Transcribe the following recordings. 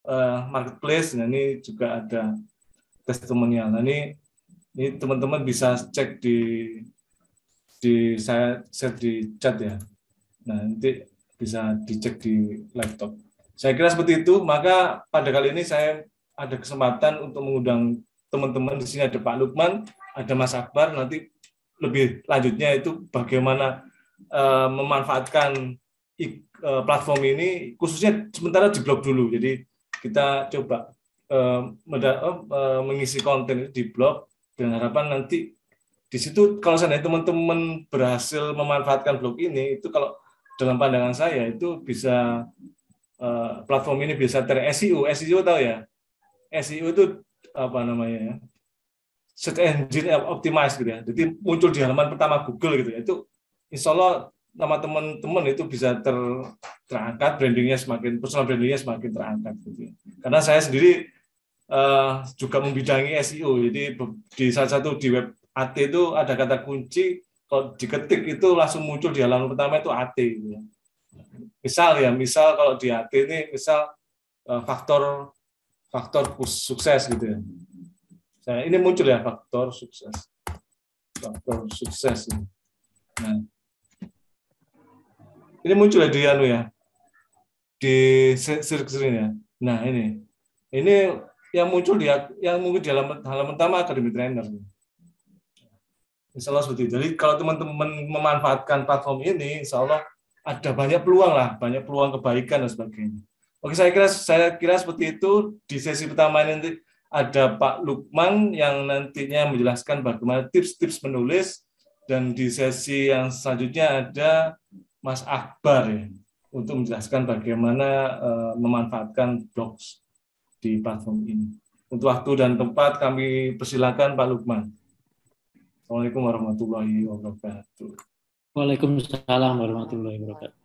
marketplace. Nah, ini juga ada testimonial. Nah, ini teman-teman bisa cek di saya share di chat ya. Nah, nanti bisa dicek di laptop. Saya kira seperti itu. Maka pada kali ini saya ada kesempatan untuk mengundang teman-teman. Di sini ada Pak Lukman, ada Mas Akbar. Nanti lebih lanjutnya itu bagaimana memanfaatkan platform ini, khususnya sementara di blog dulu. Jadi kita coba mengisi konten di blog dengan harapan nanti di situ kalau seandainya teman-teman berhasil memanfaatkan blog ini, itu kalau dalam pandangan saya itu bisa platform ini bisa ter-SEO. SEO tahu ya? SEO itu apa namanya ya? Search engine optimize gitu ya. Jadi muncul di halaman pertama Google gitu ya. Itu insya Allah nama teman-teman itu bisa terangkat, brandingnya semakin, personal brandingnya semakin terangkat gitu ya. Karena saya sendiri juga membidangi SEO. Jadi di salah satu di web AT itu ada kata kunci, kalau diketik itu langsung muncul di halaman pertama itu AT gitu ya. Misal kalau di AT ini misal faktor sukses gitu ya. Ini muncul ya faktor sukses. Nah, ini muncul ya di di search ya. Nah, ini yang muncul yang mungkin di halaman pertama Academy Trainer. Insya Allah seperti itu. Jadi kalau teman-teman memanfaatkan platform ini, insya Allah ada banyak peluang kebaikan dan sebagainya. Oke, saya kira seperti itu. Di sesi pertama ini nanti ada Pak Lukman yang nantinya menjelaskan bagaimana tips-tips menulis, dan di sesi yang selanjutnya ada Mas Akbar ya, untuk menjelaskan bagaimana memanfaatkan blogs di platform ini. Untuk waktu dan tempat kami persilakan Pak Lukman. Assalamualaikum warahmatullahi wabarakatuh. Waalaikumsalam warahmatullahi wabarakatuh.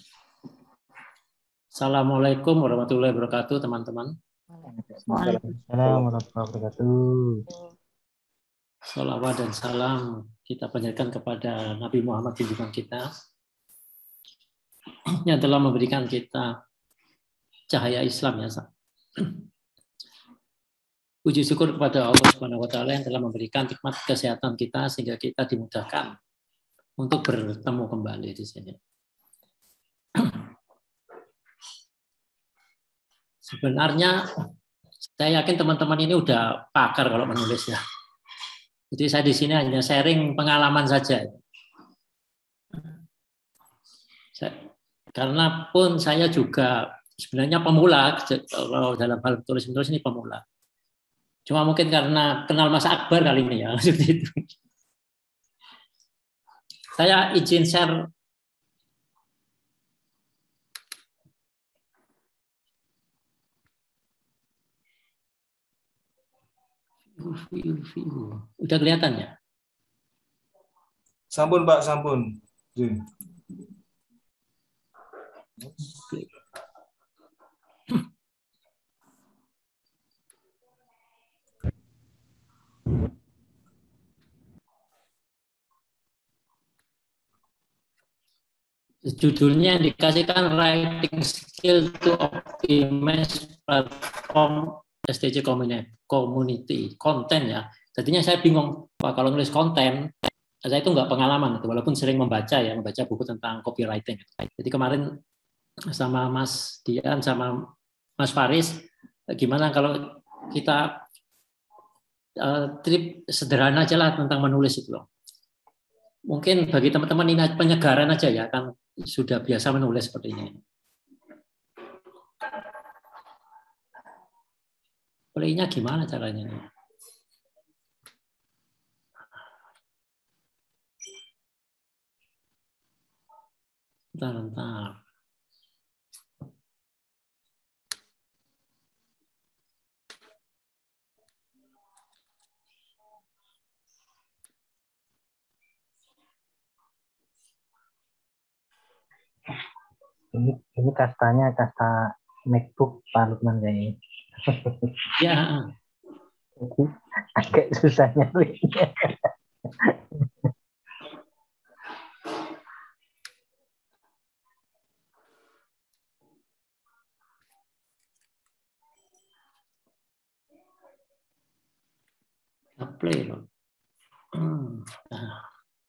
Assalamualaikum warahmatullahi wabarakatuh, teman-teman. Waalaikumsalam warahmatullahi wabarakatuh. Salawat dan salam kita panjatkan kepada Nabi Muhammad junjungan kita yang telah memberikan kita cahaya Islam ya. Puji syukur kepada Allah Subhanahu wa taala yang telah memberikan nikmat kesehatan kita sehingga kita dimudahkan untuk bertemu kembali di sini. Sebenarnya saya yakin teman-teman ini udah pakar kalau menulis ya. Jadi saya di sini hanya sharing pengalaman saja. Karena pun saya juga sebenarnya pemula, kalau dalam hal tulis-menulis ini pemula. Cuma mungkin karena kenal Mas Akbar kali ini ya, seperti itu. Saya izin share udah kelihatan ya? Sampun Pak, sampun. Judulnya yang dikasihkan writing skill to optimize platform STC community konten ya. Jadinya saya bingung Pak, kalau nulis konten saya itu nggak pengalaman itu, walaupun sering membaca buku tentang copywriting. Jadi kemarin sama Mas Dian sama Mas Faris, gimana kalau kita trip sederhana aja lah tentang menulis itu loh. Mungkin bagi teman-teman ini penyegaran aja ya, kan sudah biasa menulis seperti ini. Play-nya gimana caranya? Bentar. Ini kastanya kasta MacBook Pak Lukman kayaknya. Ya. Agak susah nyarinya. Play loh. Nah.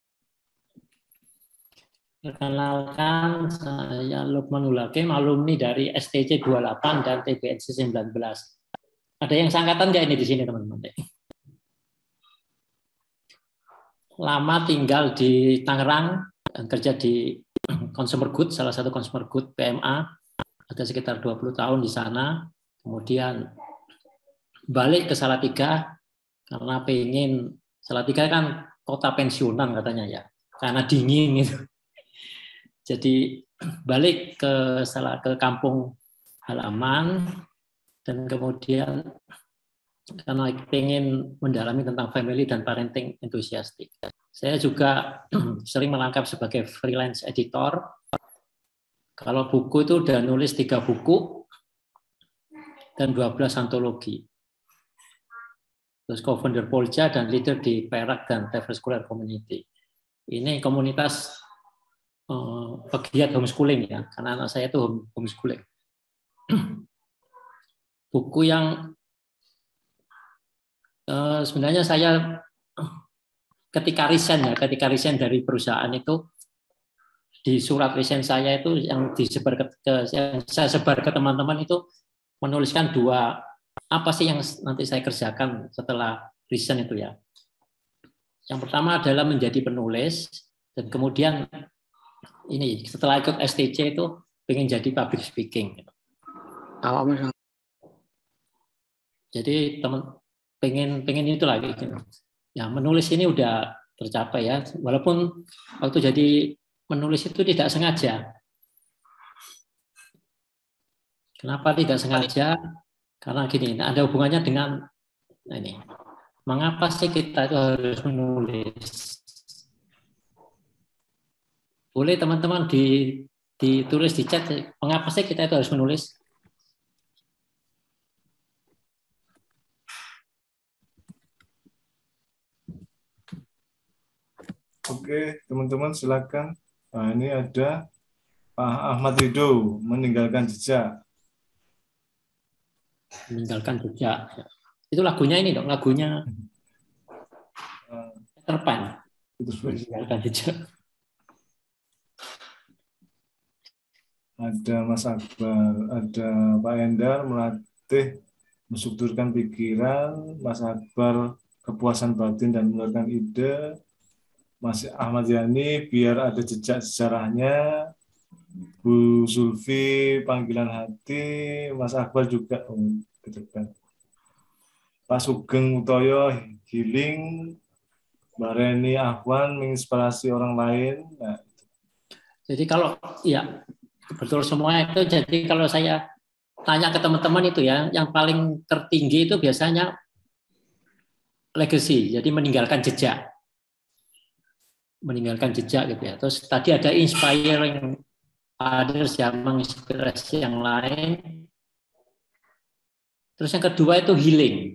Perkenalkan, saya Lukman Ulakim, alumni dari STC 28 dan TBNC 19. Ada yang seangkatan nggak ini di sini, teman-teman? Lama tinggal di Tangerang, dan kerja di Consumer Good, salah satu Consumer Good PMA, ada sekitar 20 tahun di sana. Kemudian balik ke Salatiga, karena pengen, Salatiga kan kota pensiunan katanya ya, karena dingin gitu. Jadi balik ke kampung halaman, dan kemudian karena ingin mendalami tentang family dan parenting enthusiastic. Saya juga sering merangkap sebagai freelance editor. Kalau buku itu udah nulis 3 buku dan 12 antologi. Terus co-founder Polja dan leader di Perak dan Scholar Community. Ini komunitas pegiat homeschooling ya, karena anak saya itu homeschooling. Buku yang sebenarnya saya ketika resign dari perusahaan itu, di surat resign saya itu yang saya sebar ke teman-teman itu menuliskan 2 apa sih yang nanti saya kerjakan setelah resign itu ya. Yang pertama adalah menjadi penulis, dan kemudian ini setelah ikut STC itu pengen jadi public speaking. Jadi teman pengen itu lagi. Ya, menulis ini udah tercapai ya, walaupun waktu jadi menulis itu tidak sengaja. Kenapa tidak sengaja? Karena gini, ada hubungannya dengan ini. Mengapa sih kita itu harus menulis? Boleh teman-teman ditulis di chat, mengapa sih kita itu harus menulis? Oke, teman-teman silakan. Nah, ini ada Pak Ahmad Ridho, meninggalkan jejak. Meninggalkan jejak. Itu lagunya ini dong, lagunya Peter Pan. Meninggalkan jejak. Ada Mas Akbar, ada Pak Endar melatih menstrukturkan pikiran, Mas Akbar kepuasan batin dan mengeluarkan ide, Mas Ahmad Yani biar ada jejak sejarahnya, Bu Zulfi panggilan hati, Mas Akbar juga gitu kan. Pak Sugeng Utoyo healing, Mbak Reni Ahwan menginspirasi orang lain. Nah, jadi kalau ya betul semua itu. Jadi kalau saya tanya ke teman-teman itu ya, yang paling tertinggi itu biasanya legacy, jadi meninggalkan jejak. Meninggalkan jejak gitu ya. Terus tadi ada inspiring others, yang menginspirasi yang lain. Terus yang kedua itu healing.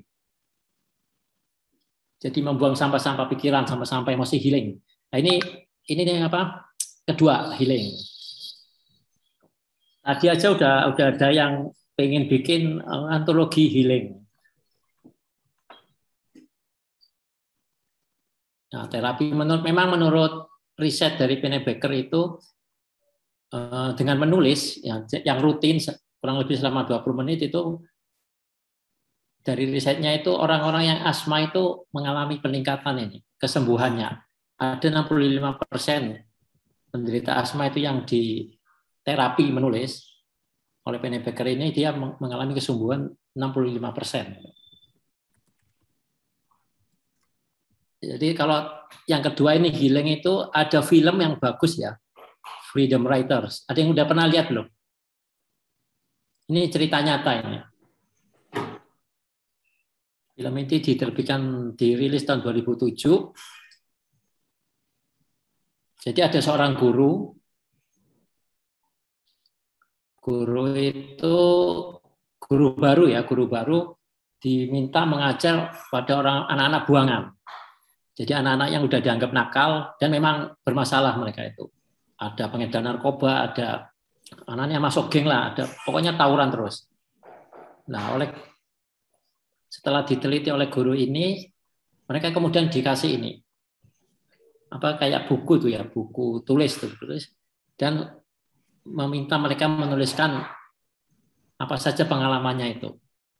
Jadi membuang sampah-sampah pikiran, sampah-sampah emosi, healing. Nah ini apa? Kedua, healing. Tadi aja udah ada yang pengen bikin antologi healing. Nah, terapi memang menurut riset dari Pennebaker itu dengan menulis yang rutin kurang lebih selama 20 menit itu, dari risetnya itu orang-orang yang asma itu mengalami peningkatan ini kesembuhannya. Ada 65% penderita asma itu yang di terapi menulis oleh Pennebaker ini, dia mengalami kesembuhan 65%. Jadi kalau yang kedua ini healing itu, ada film yang bagus ya, Freedom Writers. Ada yang udah pernah lihat belum? Ini cerita nyata ini. Film ini dirilis tahun 2007. Jadi ada seorang guru itu guru baru diminta mengajar pada anak-anak buangan. Jadi anak-anak yang udah dianggap nakal dan memang bermasalah mereka itu. Ada pengedar narkoba, ada anaknya masuk geng lah, ada pokoknya tawuran terus. Nah, setelah diteliti oleh guru ini, Mereka kemudian dikasih ini, apa kayak buku tuh ya, buku tulis dan meminta mereka menuliskan apa saja pengalamannya itu.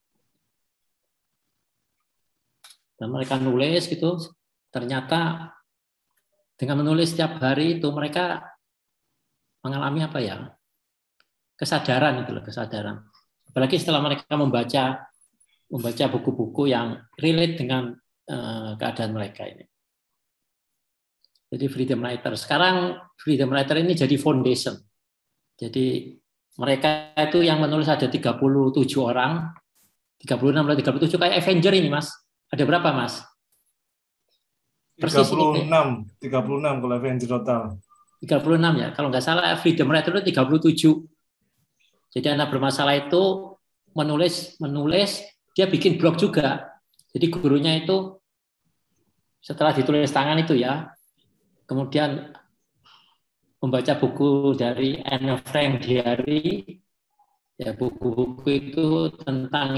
Dan mereka nulis gitu, ternyata dengan menulis setiap hari itu mereka mengalami apa ya? Kesadaran itu loh, kesadaran. Apalagi setelah mereka membaca buku-buku yang relate dengan keadaan mereka ini. Jadi Freedom Writer. Sekarang Freedom Writer ini jadi foundation. Jadi mereka itu yang menulis ada 37 orang, 36 atau 37 kayak Avenger ini, Mas. Ada berapa, Mas? Persis 36 kalau Avenger total. 36 ya. Kalau nggak salah Freedom Writer itu 37. Jadi anak bermasalah itu menulis, dia bikin blog juga. Jadi gurunya itu setelah ditulis tangan itu ya, kemudian membaca buku dari Anne Frank Diary, ya buku-buku itu tentang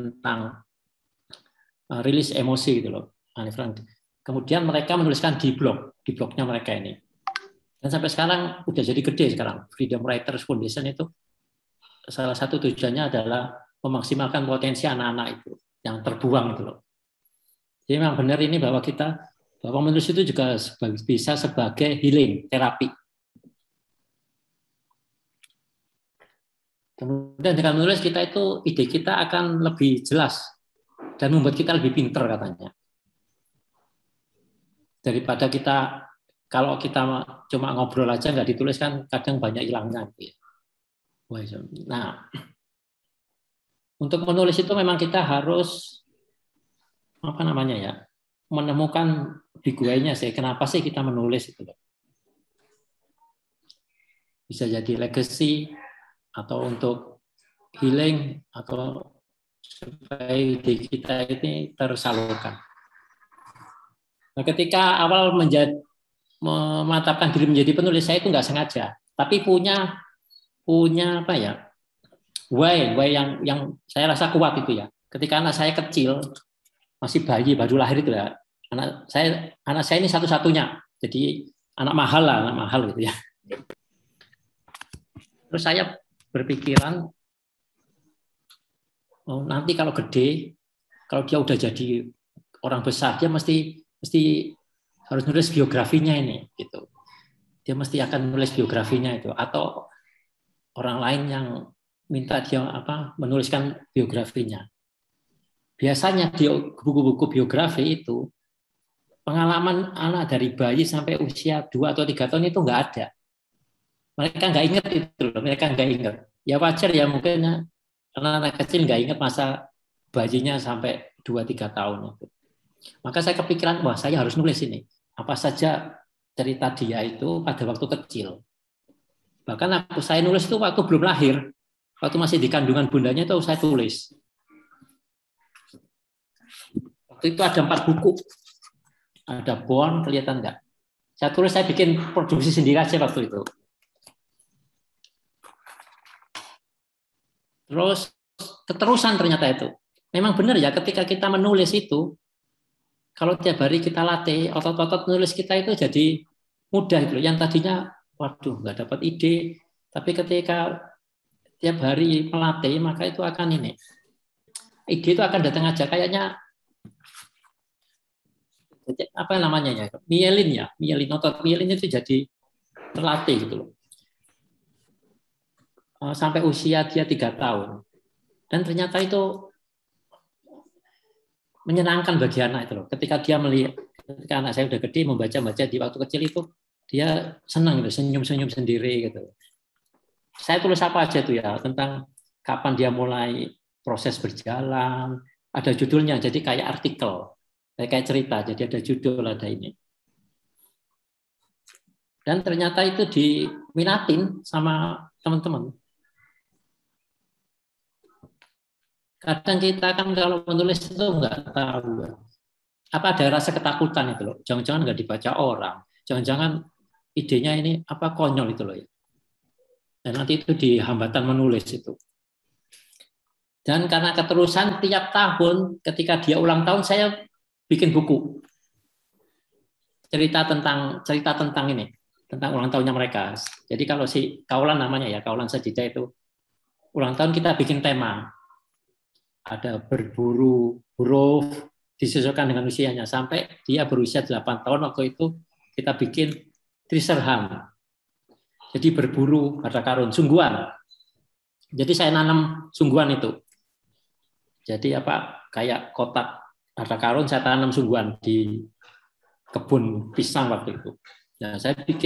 rilis emosi gitu loh, Anne Frank. Kemudian mereka menuliskan di blognya mereka ini. Dan sampai sekarang udah jadi gede sekarang. Freedom Writers Foundation itu salah satu tujuannya adalah memaksimalkan potensi anak-anak itu yang terbuang itu loh. Jadi memang benar ini bahwa menulis itu juga bisa sebagai healing, terapi. Kemudian dengan menulis ide kita akan lebih jelas dan membuat kita lebih pintar katanya. Daripada kalau kita cuma ngobrol aja nggak ditulis kan kadang banyak hilangnya. Nah, untuk menulis itu memang kita harus menemukan biguainya sih. Kenapa sih kita menulis itu? Bisa jadi legacy atau untuk healing atau supaya ide kita ini tersalurkan. Nah, ketika awal memantapkan diri menjadi penulis, saya itu nggak sengaja, tapi punya apa ya, why yang saya rasa kuat itu ya. Ketika anak saya kecil, masih bayi baru lahir itu ya, anak saya ini satu-satunya, jadi anak mahal gitu ya. Terus saya berpikiran, nanti kalau gede, kalau dia udah jadi orang besar, dia mesti harus nulis biografinya ini, gitu. Dia mesti akan nulis biografinya itu, atau orang lain yang minta dia menuliskan biografinya. Biasanya di buku-buku biografi itu pengalaman anak dari bayi sampai usia 2 atau 3 tahun itu nggak ada. Mereka nggak ingat itu, mereka nggak ingat. Ya wajar ya mungkin anak kecil nggak ingat masa bayinya sampai 2-3 tahun itu. Maka saya kepikiran, wah saya harus nulis ini. Apa saja cerita dia itu pada waktu kecil. Bahkan saya nulis itu waktu belum lahir. Waktu masih di kandungan bundanya itu saya tulis. Waktu itu ada 4 buku. Ada Born, kelihatan nggak? Saya tulis, saya bikin produksi sendiri aja waktu itu. Terus keterusan ternyata itu. Memang benar ya ketika kita menulis itu, kalau tiap hari kita latih, otot-otot nulis kita itu jadi mudah itu. Yang tadinya, waduh, nggak dapat ide. Tapi ketika tiap hari melatih, maka itu akan ini. Ide itu akan datang aja. Kayaknya, apa namanya ya? Mielin, otot mielin itu jadi terlatih gitu loh. Sampai usia dia 3 tahun. Dan ternyata itu menyenangkan bagi anak itu loh. Ketika anak saya udah gede membaca di waktu kecil itu dia senang gitu, senyum-senyum sendiri gitu. Saya tulis apa aja tuh ya tentang kapan dia mulai proses berjalan, ada judulnya jadi kayak artikel, kayak cerita, jadi ada judul, ada ini. Dan ternyata itu diminatin sama teman-teman. Kadang kita kan kalau menulis itu nggak tahu apa ada rasa ketakutan itu loh. Jangan-jangan nggak dibaca orang, jangan-jangan idenya ini apa konyol itu loh ya. Dan nanti itu di hambatan menulis itu. Dan karena keterusan tiap tahun ketika dia ulang tahun saya bikin buku cerita tentang ini, tentang ulang tahunnya mereka. Jadi kalau si Kaulan namanya ya, Kaulan Sajida itu ulang tahun kita bikin tema. Ada berburu huruf disesuaikan dengan usianya sampai dia berusia 8 tahun waktu itu kita bikin treasure hunt. Jadi berburu harta karun, sungguhan. Jadi saya nanam sungguhan itu. Jadi kayak kotak harta karun saya tanam sungguhan di kebun pisang waktu itu. Nah,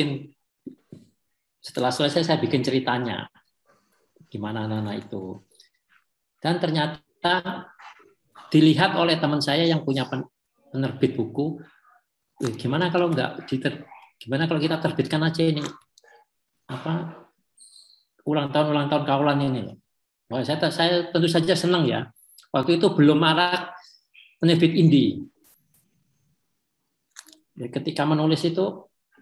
setelah selesai saya bikin ceritanya. Gimana anak-anak itu. Dan ternyata dilihat oleh teman saya yang punya penerbit buku, gimana kalau kita terbitkan aja ini ulang tahun Kaulan ini. Wah, saya tentu saja senang ya. Waktu itu belum marak penerbit indie. Ketika menulis itu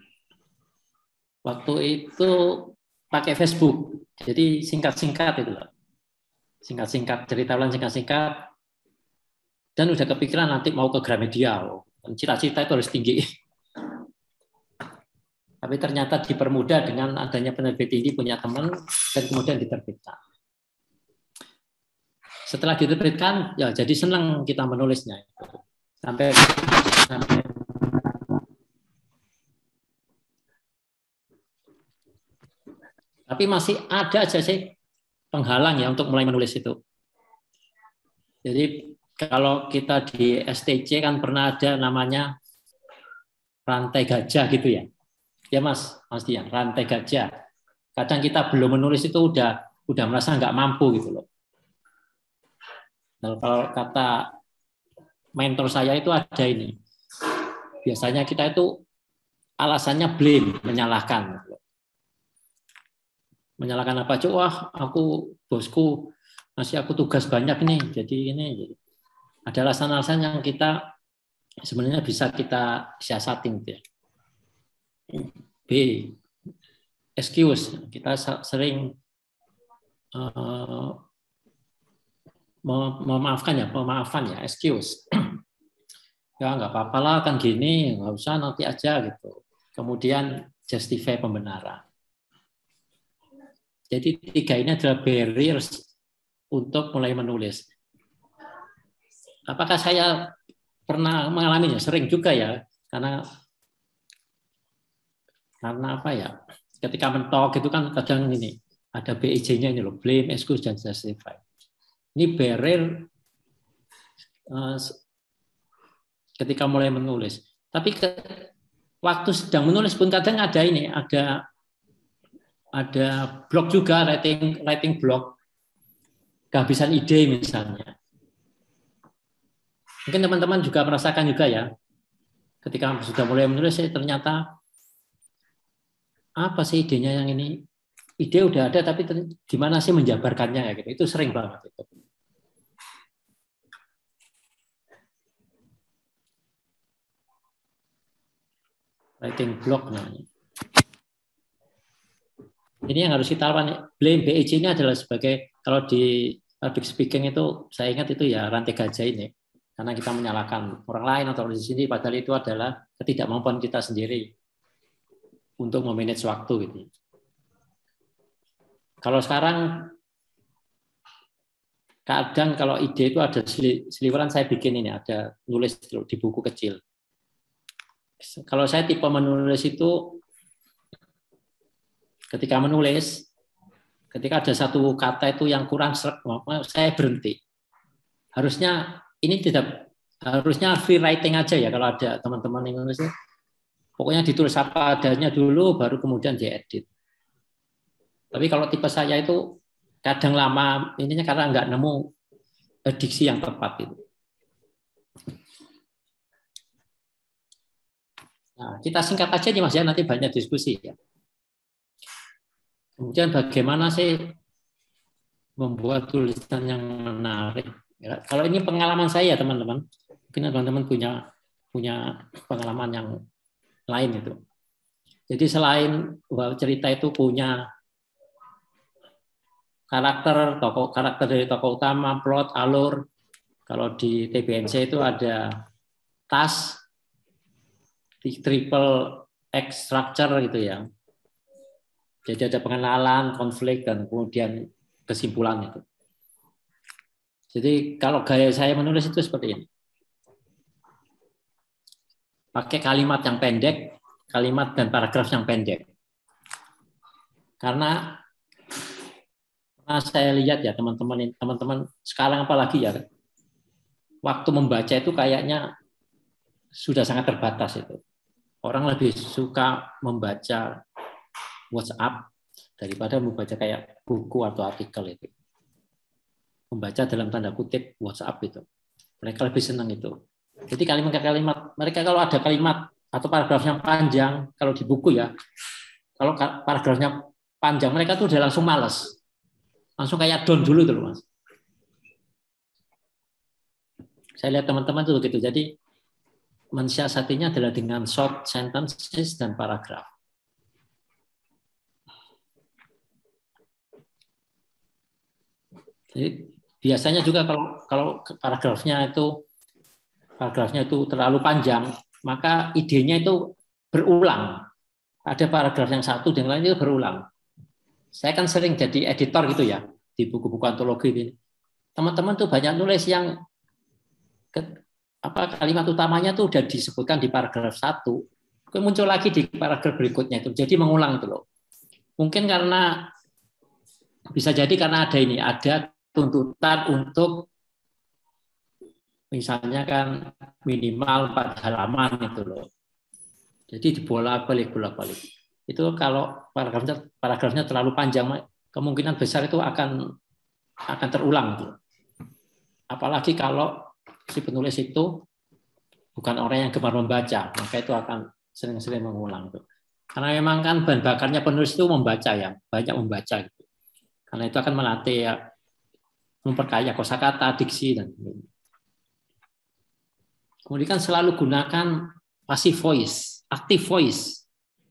waktu itu pakai Facebook, jadi singkat-singkat itu loh. Singkat-singkat, cerita ulang singkat-singkat, dan udah kepikiran nanti mau ke Gramedia. Cita-cita itu harus tinggi. Tapi ternyata dipermudah dengan adanya penerbit ini punya teman, dan kemudian diterbitkan. Setelah diterbitkan, ya jadi senang kita menulisnya. Sampai tapi masih ada aja sih penghalang ya untuk mulai menulis itu. Jadi kalau kita di STC kan pernah ada namanya rantai gajah gitu ya. Ya Mas Dian, rantai gajah. Kadang kita belum menulis itu udah merasa nggak mampu gitu loh. Nah, kalau kata mentor saya itu ada ini. Biasanya kita itu alasannya blame, menyalahkan. Menyalahkan apa? Wah, bosku ngasih aku tugas banyak nih, jadi ini. Ada alasan-alasan yang kita sebenarnya bisa kita siasatin. Ya. B, excuse. Kita sering memaafan ya, excuse. Ya nggak apa-apa lah, kan gini, nggak usah nanti aja gitu. Kemudian justify pembenaran. Jadi 3 ini adalah barriers untuk mulai menulis. Apakah saya pernah mengalaminya? Sering juga ya, karena apa ya? Ketika mentok itu kan kadang ini ada BEJ-nya ini loh, blame, excuse, dan justify. Ini barrier ketika mulai menulis. Tapi waktu sedang menulis pun kadang ada ini, ada blog juga, writing blog, kehabisan ide misalnya. Mungkin teman-teman juga merasakan juga ya, ketika sudah mulai menulis, ternyata apa sih idenya yang ini? Ide udah ada, tapi di mana sih menjabarkannya ya gitu. Itu sering banget itu. Writing blog namanya. Ini yang harus kita lawan. Blame BEJ ini adalah sebagai, kalau di public speaking itu saya ingat itu ya rantai gajah ini, karena kita menyalahkan orang lain atau di sini, padahal itu adalah ketidakmampuan kita sendiri untuk memanage waktu gitu. Kalau sekarang kadang kalau ide itu ada seliweran, saya bikin ini, ada nulis di buku kecil. Kalau saya tipe menulis itu ketika menulis, ketika ada satu kata itu yang kurang serap, saya berhenti. Harusnya free writing aja ya kalau ada teman-teman yang menulis. Pokoknya ditulis apa adanya dulu, baru kemudian diedit. Tapi kalau tipe saya itu kadang lama, intinya karena nggak nemu diksi yang tepat itu. Nah, kita singkat aja nih Mas ya, nanti banyak diskusi ya. Kemudian bagaimana sih membuat tulisan yang menarik? Ya, kalau ini pengalaman saya teman-teman, mungkin teman-teman punya pengalaman yang lain itu. Jadi selain cerita itu punya karakter dari tokoh utama, plot, alur. Kalau di TBNC itu ada task di triple X structure gitu ya. Jadi ada pengenalan, konflik, dan kemudian kesimpulan itu. Jadi kalau gaya saya menulis itu seperti ini. Pakai kalimat yang pendek, kalimat dan paragraf yang pendek. Karena saya lihat ya teman-teman sekarang apalagi ya, waktu membaca itu kayaknya sudah sangat terbatas itu. Orang lebih suka membaca WhatsApp daripada membaca kayak buku atau artikel itu. Membaca dalam tanda kutip WhatsApp itu. Mereka lebih senang itu. Jadi kalimat-kalimat, mereka kalau ada kalimat atau paragraf yang panjang, kalau di buku ya, kalau paragrafnya panjang, mereka tuh udah langsung malas. Langsung kayak down dulu tuh, Mas. Saya lihat teman-teman tuh begitu. Jadi mensiasatinya adalah dengan short sentences dan paragraf. Jadi biasanya juga kalau paragrafnya itu terlalu panjang, maka idenya itu berulang. Ada paragraf yang satu dan lain itu berulang. Saya kan sering jadi editor gitu ya di buku-buku antologi ini. Teman-teman tuh banyak nulis yang kalimat utamanya tuh udah disebutkan di paragraf 1, muncul lagi di paragraf berikutnya itu. Jadi mengulang itu loh. Mungkin karena bisa jadi karena ada tuntutan untuk misalnya kan minimal 4 halaman itu loh. Jadi dibolak-balik. Itu kalau paragrafnya terlalu panjang, kemungkinan besar itu akan terulang tuh. Apalagi kalau si penulis itu bukan orang yang gemar membaca, maka itu akan sering-sering mengulang tuh. Karena memang kan bahan bakarnya penulis itu membaca ya, banyak membaca gitu. Karena itu akan melatih ya, memperkaya kosakata, diksi dan sebagainya. Kemudian kan selalu gunakan passive voice, active voice.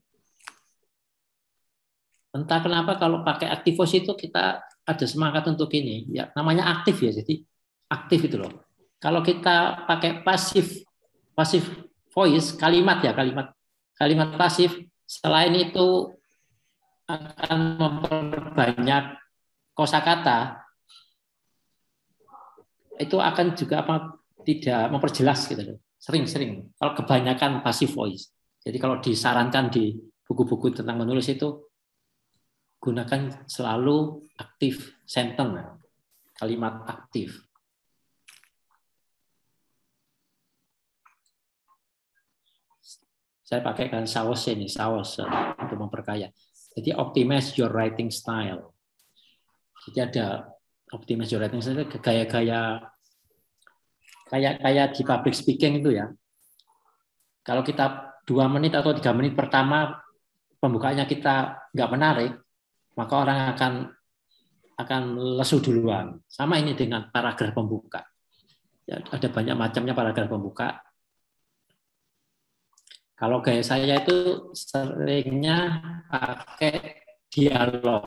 Entah kenapa kalau pakai active voice itu kita ada semangat untuk ini, ya namanya aktif ya, jadi aktif itu loh. Kalau kita pakai passive voice, kalimat pasif, selain itu akan memperbanyak kosakata, itu akan juga tidak memperjelas gitu loh. Sering kalau kebanyakan passive voice. Jadi kalau disarankan di buku-buku tentang menulis itu gunakan selalu aktif sentence, kalimat aktif. Saya pakai kan saus untuk memperkaya. Jadi optimize your writing style. Jadi ada optimize your writing style, gaya-gaya kayak di public speaking itu ya. Kalau kita 2 menit atau 3 menit pertama pembukaannya kita nggak menarik, maka orang akan lesu duluan. Sama ini dengan paragraf pembuka. Ya, ada banyak macamnya paragraf pembuka. Kalau gaya saya itu seringnya pakai dialog.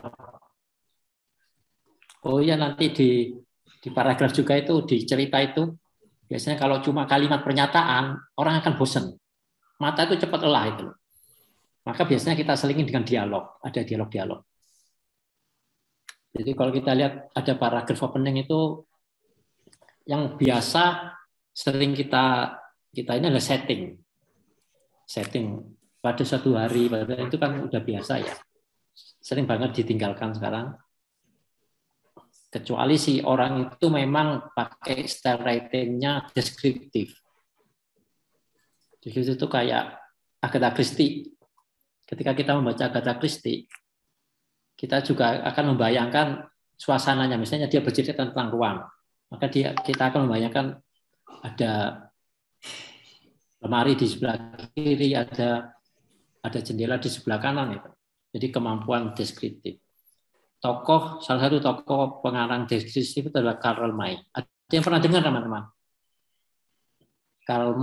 Oh iya, nanti di paragraf juga itu, di cerita itu, biasanya kalau cuma kalimat pernyataan, orang akan bosan. Mata itu cepat lelah itu. Maka biasanya kita selingin dengan dialog, ada dialog-dialog. Jadi kalau kita lihat ada paragraf opening itu, yang biasa sering kita ini adalah setting pada suatu hari, itu kan udah biasa ya, sering banget ditinggalkan sekarang, kecuali si orang itu memang pakai style writing-nya deskriptif. Jadi itu kayak Agatha Christie. Ketika kita membaca Agatha Christie, kita juga akan membayangkan suasananya, misalnya dia bercerita tentang ruang, maka kita akan membayangkan ada lemari di sebelah kiri, ada jendela di sebelah kanan itu. Jadi kemampuan deskriptif. Salah satu tokoh pengarang deskriptif itu adalah Karl May. Ada yang pernah dengar teman-teman? Karl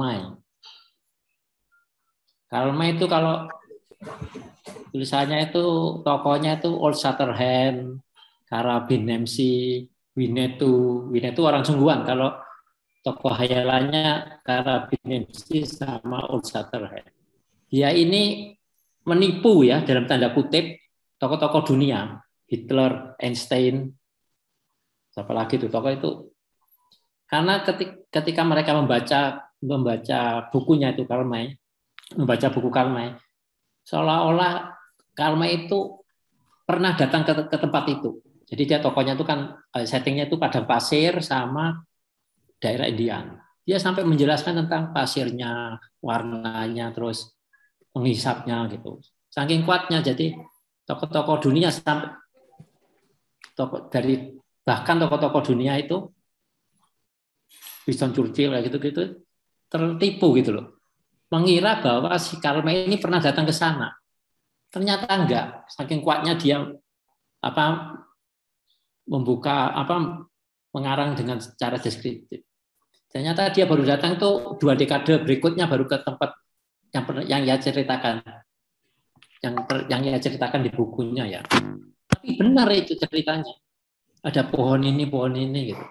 May itu kalau tulisannya itu tokohnya itu Old Shatterhand, Carabin MC, Winnetou orang sungguhan. Kalau tokoh hayalannya Karabinski sama Old Shatterhand. Dia ini menipu ya dalam tanda kutip tokoh-tokoh dunia, Hitler, Einstein, siapa lagi itu tokoh itu. Karena ketika mereka membaca bukunya itu Karl May, membaca buku Karl May, seolah-olah Karl May itu pernah datang ke tempat itu. Jadi dia tokohnya itu kan settingnya itu padang pasir sama daerah Indian. Dia sampai menjelaskan tentang pasirnya, warnanya, terus menghisapnya gitu. Saking kuatnya, jadi tokoh-tokoh dunia sampai bahkan tokoh-tokoh dunia itu Winston Churchill kayak gitu-gitu tertipu gitu loh. Mengira bahwa si Karl May ini pernah datang ke sana. Ternyata enggak. Saking kuatnya dia mengarang dengan cara deskriptif. Ternyata dia baru datang tuh 2 dekade berikutnya baru ke tempat yang ia ceritakan. Yang ia ceritakan di bukunya ya. Tapi benar itu ceritanya. Ada pohon ini gitu.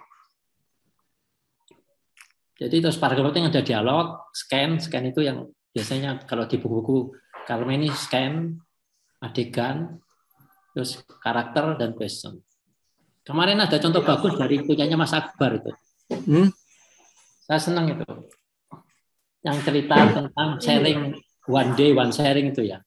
Jadi terus paragraf itu yang ada dialog, scan itu yang biasanya kalau di buku-buku Karl May ini scan, adegan, terus karakter dan question. Kemarin ada contoh bagus dari punyanya Mas Akbar itu. Saya senang itu. Yang cerita tentang sharing, one day, one sharing itu ya.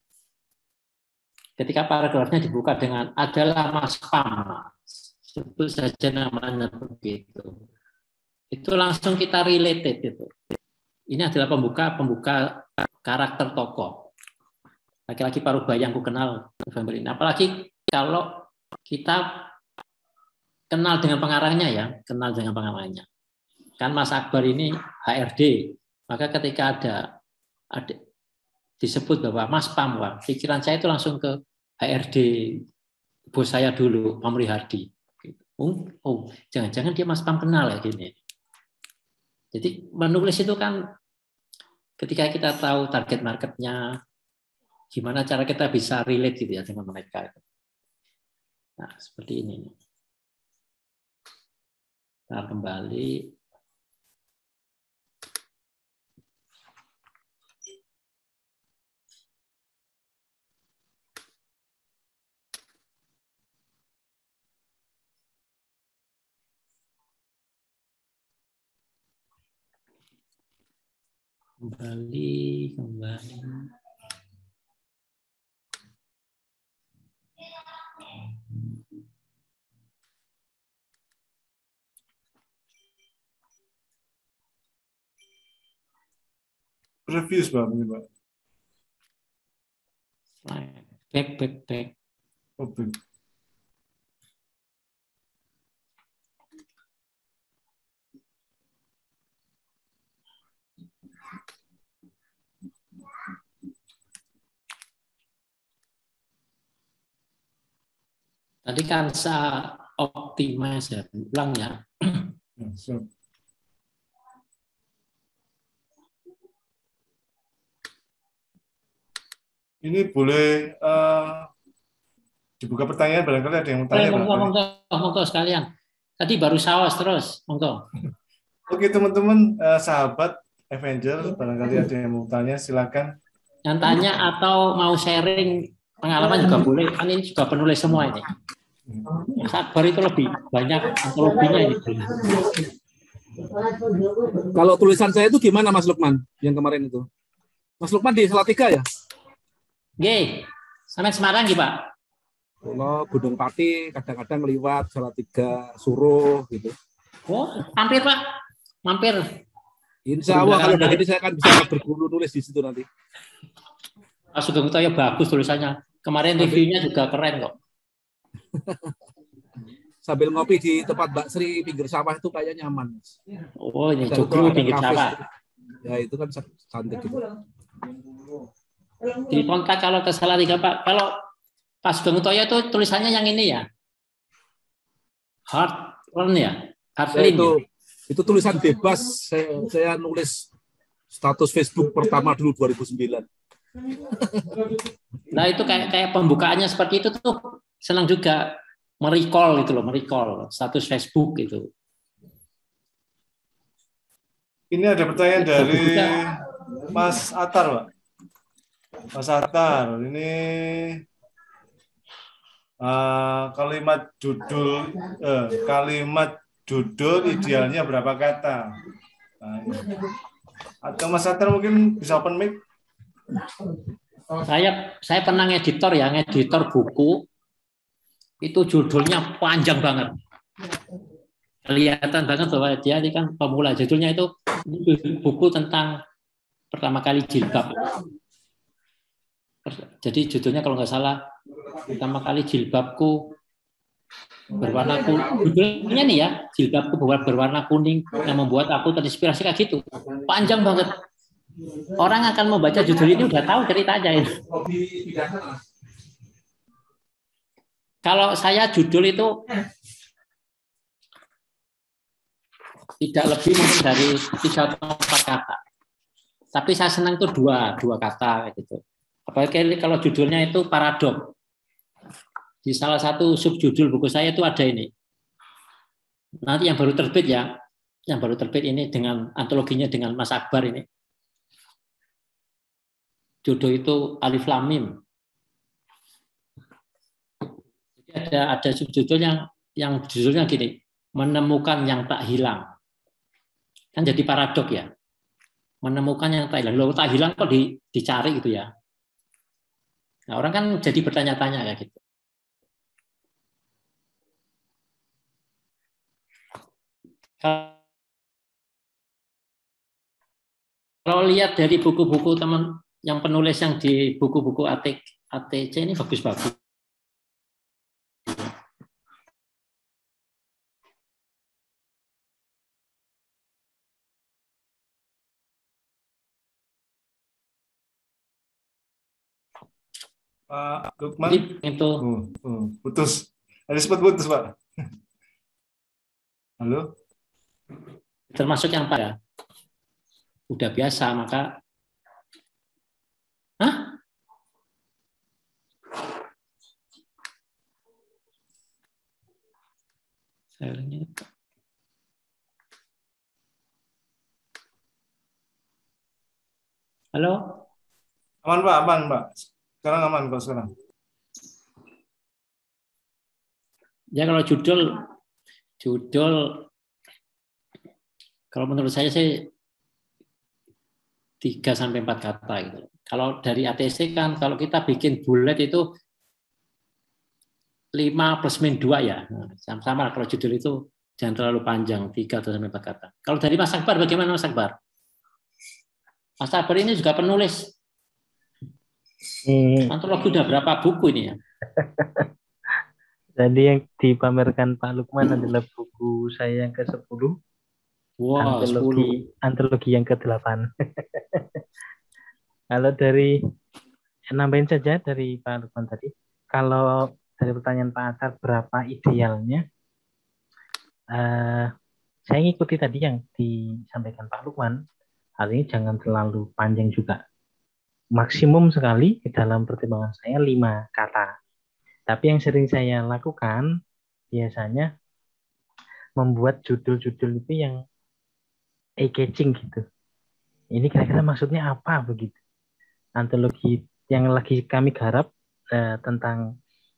Ketika paragrafnya dibuka dengan adalah Mas Pam, sebut saja namanya begitu. Itu langsung kita related itu. Ini adalah pembuka karakter tokoh. Laki-laki Parubaya yang ku kenal November ini. Apalagi kalau kita kenal dengan pengarangnya ya, Kan Mas Akbar ini HRD. Maka ketika ada disebut bahwa Mas Pam, pikiran saya itu langsung ke HRD bos saya dulu, Pamri Hardi. Oh, jangan-jangan dia Mas Pam kenal ya gini. Jadi menulis itu kan ketika kita tahu target marketnya, gimana cara kita bisa relate gitu ya dengan mereka. Nah, seperti ini. Nah, kembali. Kembali. Reviews Pak, ini Pak. Back. Oke. Tadi kan saya optimize ya, ulang ya. Ini boleh dibuka pertanyaan, barangkali ada yang mau tanya. Monggo sekalian. Tadi baru sawas terus, monggo. Oke teman-teman, sahabat Avenger, barangkali ada yang mau tanya, silakan. Yang tanya atau mau sharing pengalaman juga boleh. Kan ini juga penulis semua ini. Sabar itu lebih banyak antologinya ini. Kalau tulisan saya itu gimana Mas Lukman yang kemarin itu? Mas Lukman di Salatiga ya? Nggih. Sampai Semarang nggih, Pak. Kalau Gunung Pati kadang-kadang lewat Salatiga, Suruh gitu. Oh, hampir Pak. Mampir. Insya Allah kalau begini saya akan bisa berguru nulis di situ nanti. Mas Sugeng Utoyo bagus tulisannya. Kemarin reviewnya juga keren kok. Sambil ngopi di tempat Mbak Sri pinggir sawah itu kayaknya nyaman. Oh, ini Joglo pinggir sawah. Ya itu kan cantik gitu. Di kontak kalau ke Salatiga Pak. Kalau Pak Sugeng Utoyo itu tulisannya yang ini ya. Hard learn ya. Hard link. Itu tulisan bebas. Saya nulis status Facebook pertama dulu 2009. Nah itu kayak pembukaannya seperti itu tuh senang juga merecall status Facebook itu. Ini ada pertanyaan dari Buku-buku Mas Atar, Pak. Mas Atar, ini kalimat judul idealnya berapa kata? Nah, ini. Atau Mas Atar mungkin bisa open mic? saya pernah ngeditor ya, ngeditor buku itu judulnya panjang banget. Kelihatan banget bahwa dia ini kan pemula. Judulnya itu buku tentang pertama kali jilbab. Jadi judulnya kalau nggak salah pertama kali jilbabku berwarna kuning. Judulnya nih ya, jilbabku berwarna kuning yang membuat aku terinspirasi kayak gitu. Panjang banget. Orang akan membaca judul ini udah tahu ceritanya itu. Kalau saya judul itu tidak lebih mungkin dari 3 atau 4 kata. Tapi saya senang itu dua kata gitu. Apalagi kalau judulnya itu paradok. Di salah satu subjudul buku saya itu ada ini. Nanti yang baru terbit ya, yang baru terbit ini dengan antologinya dengan Mas Akbar ini. Judul itu Alif Lam Mim. Jadi ada subjudul yang judulnya gini, menemukan yang tak hilang. Kan jadi paradok ya. Menemukan yang tak hilang. Loh, tak hilang kok dicari gitu ya. Nah, orang kan jadi bertanya-tanya kayak gitu. Kalau lihat dari buku-buku teman yang penulis yang di buku-buku ATC ini bagus-bagus. Pak Lukman. Itu putus. Ada sempat putus, Pak. Halo. Termasuk yang pada udah biasa maka. Hah? Halo? Aman, Pak, aman, Pak. Sekarang aman kok sekarang. Ya kalau judul kalau menurut saya sih 3 sampai 4 kata gitu. Kalau dari ATC kan kalau kita bikin bullet itu 5 plus min 2 ya. Sama-sama kalau judul itu jangan terlalu panjang, 3 atau sampai 4 kata. Kalau dari Mas Akbar bagaimana Mas Akbar? Mas Akbar ini juga penulis. Antologi udah berapa buku ini ya? Jadi yang dipamerkan Pak Lukman adalah buku saya yang ke-10. Wow, antologi yang ke-8. Kalau dari nambahin saja dari Pak Lukman tadi, kalau dari pertanyaan Pak Atar berapa idealnya, saya ngikuti tadi yang disampaikan Pak Lukman. Hal ini jangan terlalu panjang juga. Maksimum sekali di dalam pertimbangan saya 5 kata. Tapi yang sering saya lakukan biasanya membuat judul-judul itu yang eye-catching gitu. Ini kira-kira maksudnya apa begitu? Antologi yang lagi kami garap tentang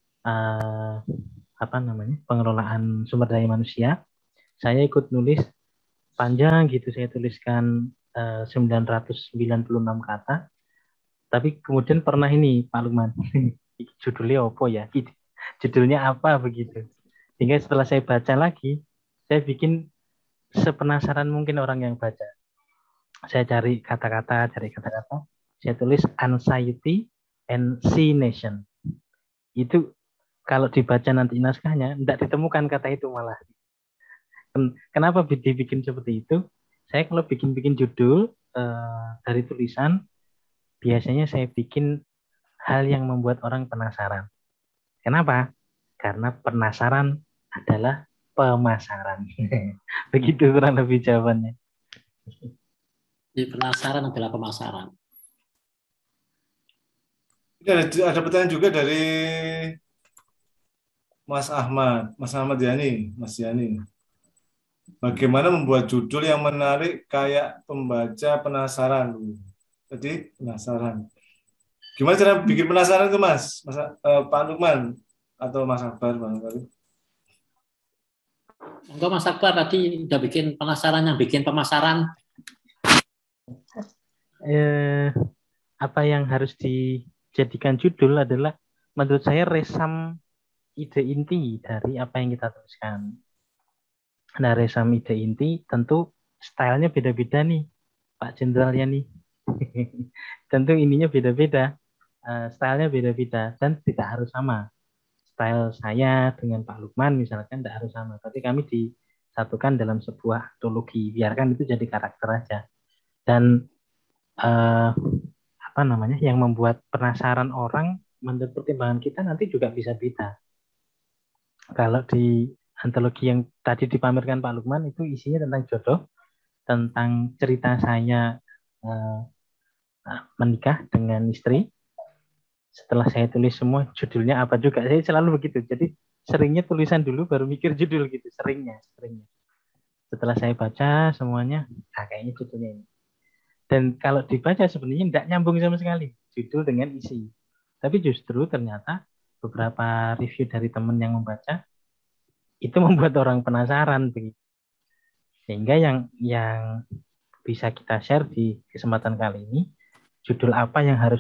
pengelolaan sumber daya manusia. Saya ikut nulis panjang gitu, saya tuliskan 996 kata. Tapi kemudian pernah ini Pak Lukman, judulnya apa ya? Judulnya apa begitu? Sehingga setelah saya baca lagi, saya bikin sepenasaran mungkin orang yang baca. Saya cari kata-kata, saya tulis anxiety and sea nation. Itu kalau dibaca nanti naskahnya, tidak ditemukan kata itu malah. Kenapa dibikin seperti itu? Saya kalau bikin judul dari tulisan, biasanya saya bikin hal yang membuat orang penasaran. Kenapa? Karena penasaran adalah pemasaran. Begitu kurang lebih jawabannya. Jadi penasaran adalah pemasaran. Ada pertanyaan juga dari Mas Ahmad Yani. bagaimana membuat judul yang menarik kayak pembaca penasaran. Jadi penasaran. Gimana cara bikin penasaran itu Mas? Pak Lukman atau Mas Akbar barangkali? Enggak, Mas Akbar tadi udah bikin penasaran, yang bikin pemasaran. Apa yang harus dijadikan judul adalah menurut saya resam ide inti dari apa yang kita tuliskan. Nah, resam ide inti tentu stylenya beda-beda nih, Pak Jenderalnya nih. Tentu ininya beda-beda, stylenya beda-beda dan tidak harus sama. Style saya dengan Pak Lukman misalkan tidak harus sama, tapi kami disatukan dalam sebuah antologi. Biarkan itu jadi karakter aja. Dan apa namanya, yang membuat penasaran orang menurut pertimbangan kita nanti juga bisa beda. Kalau di antologi yang tadi dipamerkan Pak Lukman itu isinya tentang jodoh, tentang cerita saya menikah dengan istri. Setelah saya tulis semua judulnya apa juga, saya selalu begitu. Jadi seringnya tulisan dulu baru mikir judul gitu, seringnya. Setelah saya baca semuanya, kayaknya judulnya ini. Dan kalau dibaca sebenarnya tidak nyambung sama sekali judul dengan isi. Tapi justru ternyata beberapa review dari teman yang membaca itu membuat orang penasaran begitu. Sehingga yang bisa kita share di kesempatan kali ini, judul apa yang harus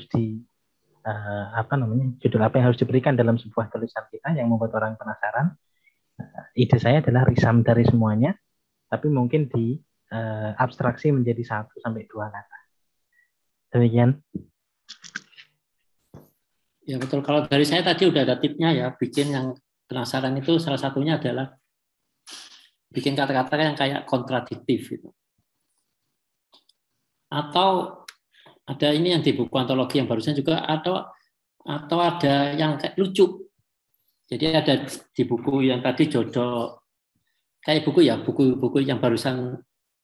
judul apa yang harus diberikan dalam sebuah tulisan kita yang membuat orang penasaran. Ide saya adalah resam dari semuanya, tapi mungkin abstraksi menjadi 1 sampai 2 kata. Demikian. Ya betul, kalau dari saya tadi udah ada tipnya ya, bikin yang penasaran itu salah satunya adalah bikin kata-kata yang kayak kontradiktif gitu. Atau ada ini yang di buku antologi yang barusan juga, atau ada yang kayak lucu. Jadi ada di buku yang tadi jodoh, kayak buku yang barusan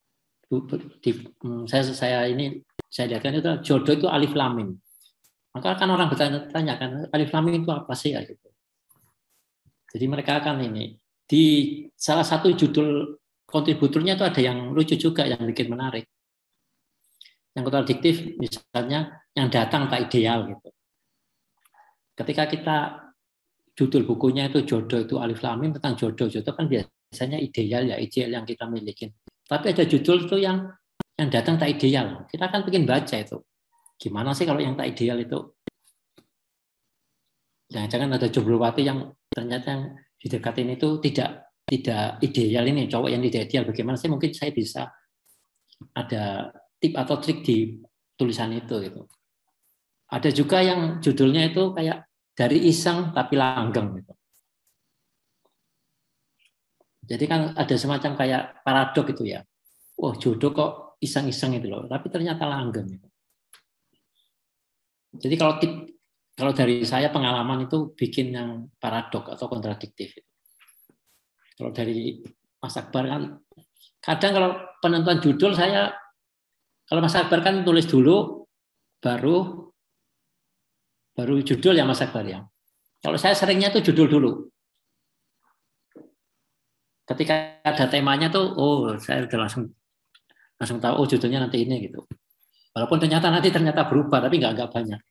saya lihatkan itu jodoh itu alif lam mim. Maka kan orang bertanya kan alif lam mim itu apa sih ya gitu. Jadi mereka akan ini di salah satu judul kontributornya itu ada yang lucu juga yang bikin menarik. Yang kontradiktif misalnya yang datang tak ideal gitu. Ketika kita judul bukunya itu jodoh itu alif lam mim tentang jodoh kan biasanya ideal yang kita miliki. Tapi ada judul itu yang datang tak ideal. Kita kan pengen baca itu. Gimana sih kalau yang tak ideal itu? Jangan-jangan ada Jomblowati yang ternyata yang didekatin itu tidak ideal ini, cowok yang tidak ideal. Bagaimana sih mungkin saya bisa ada tip atau trik di tulisan itu gitu. Ada juga yang judulnya itu kayak dari iseng tapi langgeng gitu. Jadi kan ada semacam kayak paradok itu ya. Wah, jodoh kok iseng-iseng itu loh, tapi ternyata langgeng gitu. Jadi kalau dari saya pengalaman itu bikin yang paradok atau kontradiktif. Kalau dari Mas Akbar kan kadang kalau penentuan judul kalau Mas Akbar kan tulis dulu baru judul ya Mas Akbar ya. Kalau saya seringnya tuh judul dulu. Ketika ada temanya tuh, saya udah langsung tahu judulnya nanti ini gitu. Walaupun ternyata berubah, tapi nggak banyak.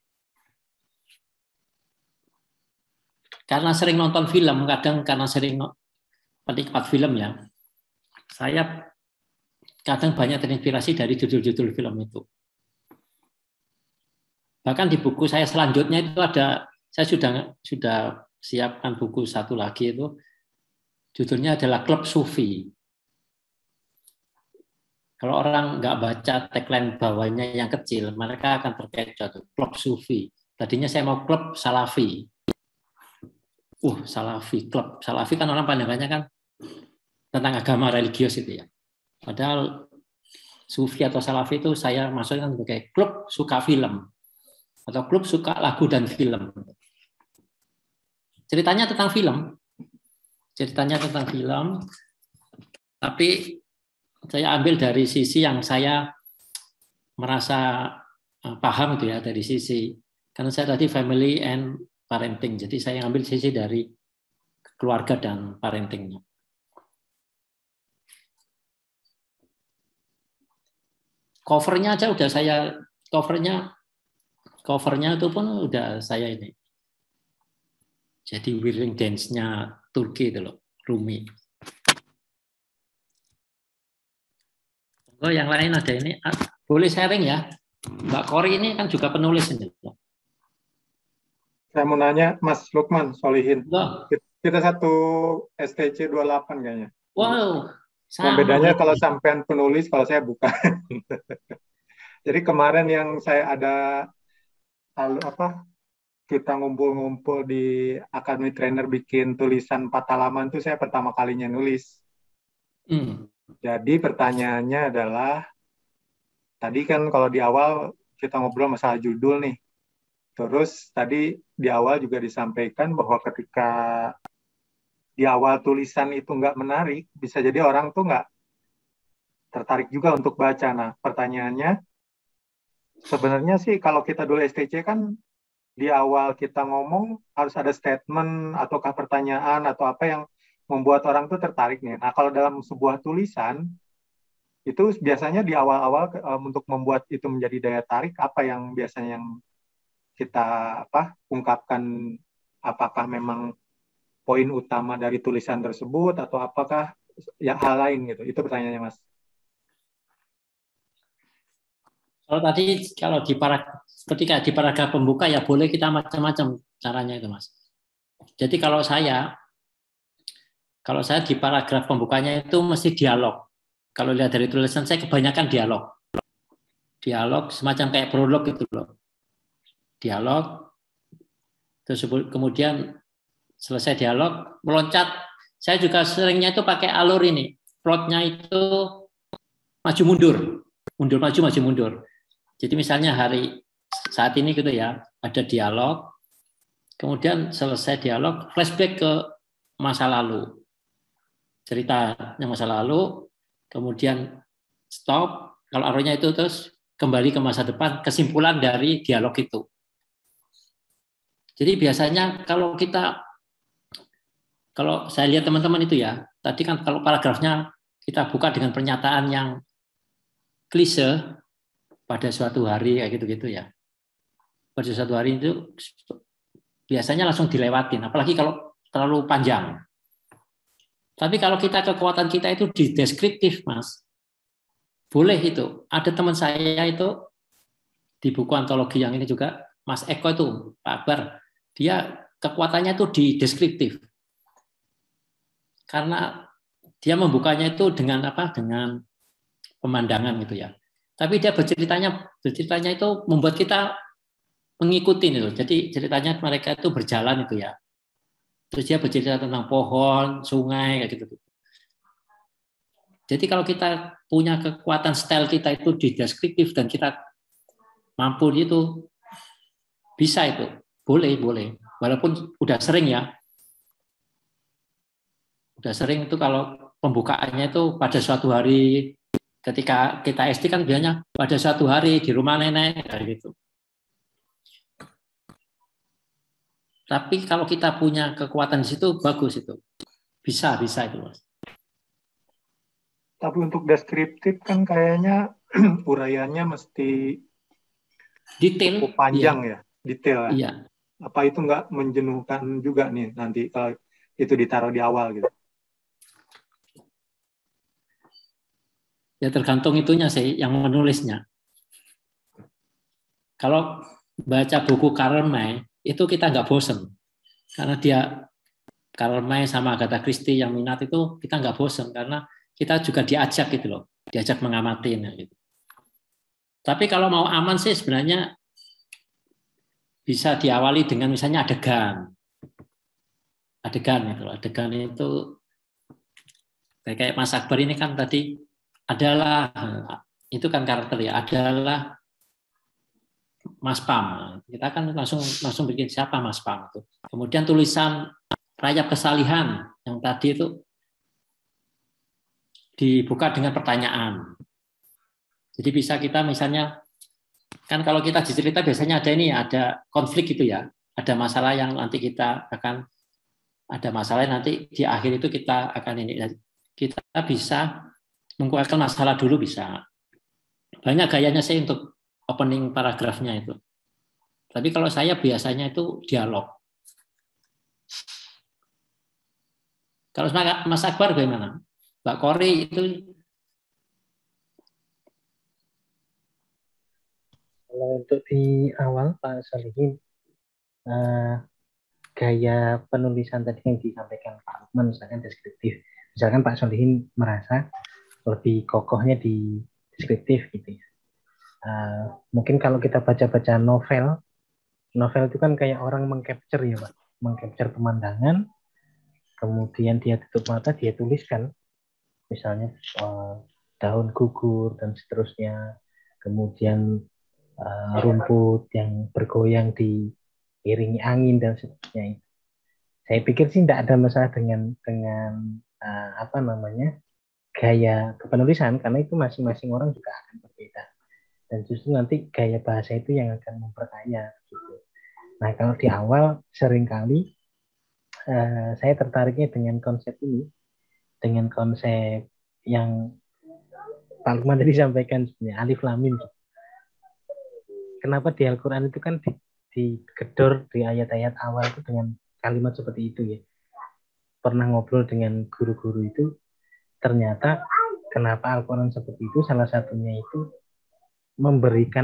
Karena sering nonton film, kadang karena sering penikmat film ya, saya kadang banyak terinspirasi dari judul-judul film itu. Bahkan di buku saya selanjutnya itu saya sudah siapkan buku satu lagi itu, judulnya adalah Klub Sufi. Kalau orang nggak baca tagline bawahnya yang kecil, mereka akan terkecoh. Klub Sufi. Tadinya saya mau klub Salafi. Salafi, klub Salafi kan orang pandangannya kan tentang agama religius itu ya. Padahal Sufi atau Salafi itu saya masukkan sebagai klub suka film atau klub suka lagu dan film. Ceritanya tentang film, tapi saya ambil dari sisi yang saya merasa paham itu ya, dari sisi karena saya tadi family and parenting, jadi saya ambil sisi dari keluarga dan parentingnya. Covernya aja udah saya, covernya itu pun udah saya ini. Jadi Whirling Dance-nya Turki itu loh, Rumi. Oh, yang lain ada ini, boleh sharing ya. Mbak Kori ini kan juga penulis ini. Saya mau nanya Mas Lukman Solihin. Wah. Kita satu STC 28 kayaknya. Wow. Cuma bedanya kalau sampean penulis, kalau saya bukan. Jadi kemarin yang saya ada kita ngumpul-ngumpul di Academy Trainer bikin tulisan 4 halaman itu saya pertama kalinya nulis. Jadi pertanyaannya adalah, tadi kan kalau di awal kita ngobrol masalah judul nih. Terus tadi di awal juga disampaikan bahwa ketika di awal tulisan itu nggak menarik, bisa jadi orang tuh nggak tertarik juga untuk baca. Nah, pertanyaannya, sebenarnya sih kalau kita dulu STC kan di awal kita ngomong harus ada statement ataukah pertanyaan atau apa yang membuat orang tuh tertarik nih. Nah, kalau dalam sebuah tulisan, itu biasanya di awal-awal untuk membuat itu menjadi daya tarik, apa yang biasanya yang kita ungkapkan, apakah memang poin utama dari tulisan tersebut atau apakah ya hal lain gitu. Itu pertanyaannya, Mas. Kalau tadi ketika di paragraf pembuka ya boleh kita macam-macam caranya itu, Mas. Jadi kalau saya di paragraf pembukanya itu mesti dialog. Kalau lihat dari tulisan saya kebanyakan dialog. Dialog semacam kayak prolog gitu loh. Dialog, terus kemudian selesai dialog, meloncat. Saya juga seringnya itu pakai alur ini. Plotnya itu maju mundur. Mundur maju maju mundur. Jadi misalnya saat ini gitu ya, ada dialog. Kemudian selesai dialog, flashback ke masa lalu. Ceritanya masa lalu, kemudian stop, kalau arahnya itu terus kembali ke masa depan, kesimpulan dari dialog itu. Jadi biasanya kalau saya lihat teman-teman itu ya, tadi kan kalau paragrafnya kita buka dengan pernyataan yang klise, pada suatu hari kayak gitu-gitu ya. Pada suatu hari itu biasanya langsung dilewatin, apalagi kalau terlalu panjang. Tapi kalau kekuatan kita itu di deskriptif, Mas. Boleh itu. Ada teman saya itu di buku antologi yang ini juga, Mas Eko itu, Pak Akbar, dia kekuatannya itu di deskriptif. Karena dia membukanya itu dengan dengan pemandangan gitu ya. Tapi dia berceritanya itu membuat kita mengikuti itu. Jadi ceritanya mereka itu berjalan itu ya. Terus dia bercerita tentang pohon, sungai, kayak gitu. Jadi kalau kita punya kekuatan style kita itu di deskriptif dan kita mampu itu, bisa itu. Boleh. Walaupun udah sering ya. Udah sering itu kalau pembukaannya itu pada suatu hari, ketika kita SD kan biasanya pada suatu hari di rumah nenek, kayak gitu. Tapi kalau kita punya kekuatan di situ, bagus itu. Bisa itu, Mas. Tapi untuk deskriptif kan kayaknya uraiannya mesti detail, cukup panjang ya, detail ya. Iya. Apa itu nggak menjenuhkan juga nih nanti kalau itu ditaruh di awal gitu? Ya tergantung itunya sih, yang menulisnya. Kalau baca buku Karl May, itu kita nggak bosen. Karena Karl May sama Agatha Christie yang minat itu kita nggak bosen. Karena kita juga diajak gitu loh. Diajak mengamati. Gitu. Tapi kalau mau aman sih sebenarnya bisa diawali dengan misalnya adegan. Adegan itu kayak Mas Akbar ini kan tadi adalah, itu kan karakter ya, adalah Mas Pam. Kita kan langsung bikin siapa Mas Pam itu. Kemudian tulisan rayap kesalihan yang tadi itu dibuka dengan pertanyaan. Jadi bisa kita misalnya, kan kalau kita dicerita biasanya ada konflik gitu ya, ada masalah yang nanti kita akan, ada masalah nanti di akhir itu kita akan kita bisa mengkuatkan masalah dulu bisa. banyak gayanya sih untuk opening paragrafnya itu. Tapi kalau saya biasanya itu dialog. Kalau Mas Akbar bagaimana? Mbak Kori itu? Kalau untuk di awal Pak Solihin, gaya penulisan tadi yang disampaikan Pak Lukman, misalkan deskriptif. Misalkan Pak Solihin merasa lebih kokohnya di deskriptif gitu ya. Mungkin kalau kita baca-baca novel itu kan kayak orang mengcapture ya Pak, mengcapture pemandangan, kemudian dia tutup mata, dia tuliskan, misalnya daun gugur dan seterusnya, kemudian rumput yang bergoyang diiringi angin dan seterusnya. Saya pikir sih tidak ada masalah dengan gaya kepenulisan, karena itu masing-masing orang juga akan berbeda. Dan justru nanti gaya bahasa itu yang akan memperkaya. Gitu. Nah, kalau di awal seringkali saya tertariknya dengan konsep ini, dengan konsep yang Pak Lukman tadi sampaikan sebenarnya alif lam mim. Kenapa di Al-Quran itu kan digedor di ayat-ayat awal itu dengan kalimat seperti itu ya. Pernah ngobrol dengan guru-guru itu, ternyata kenapa Al-Quran seperti itu, salah satunya itu memberikan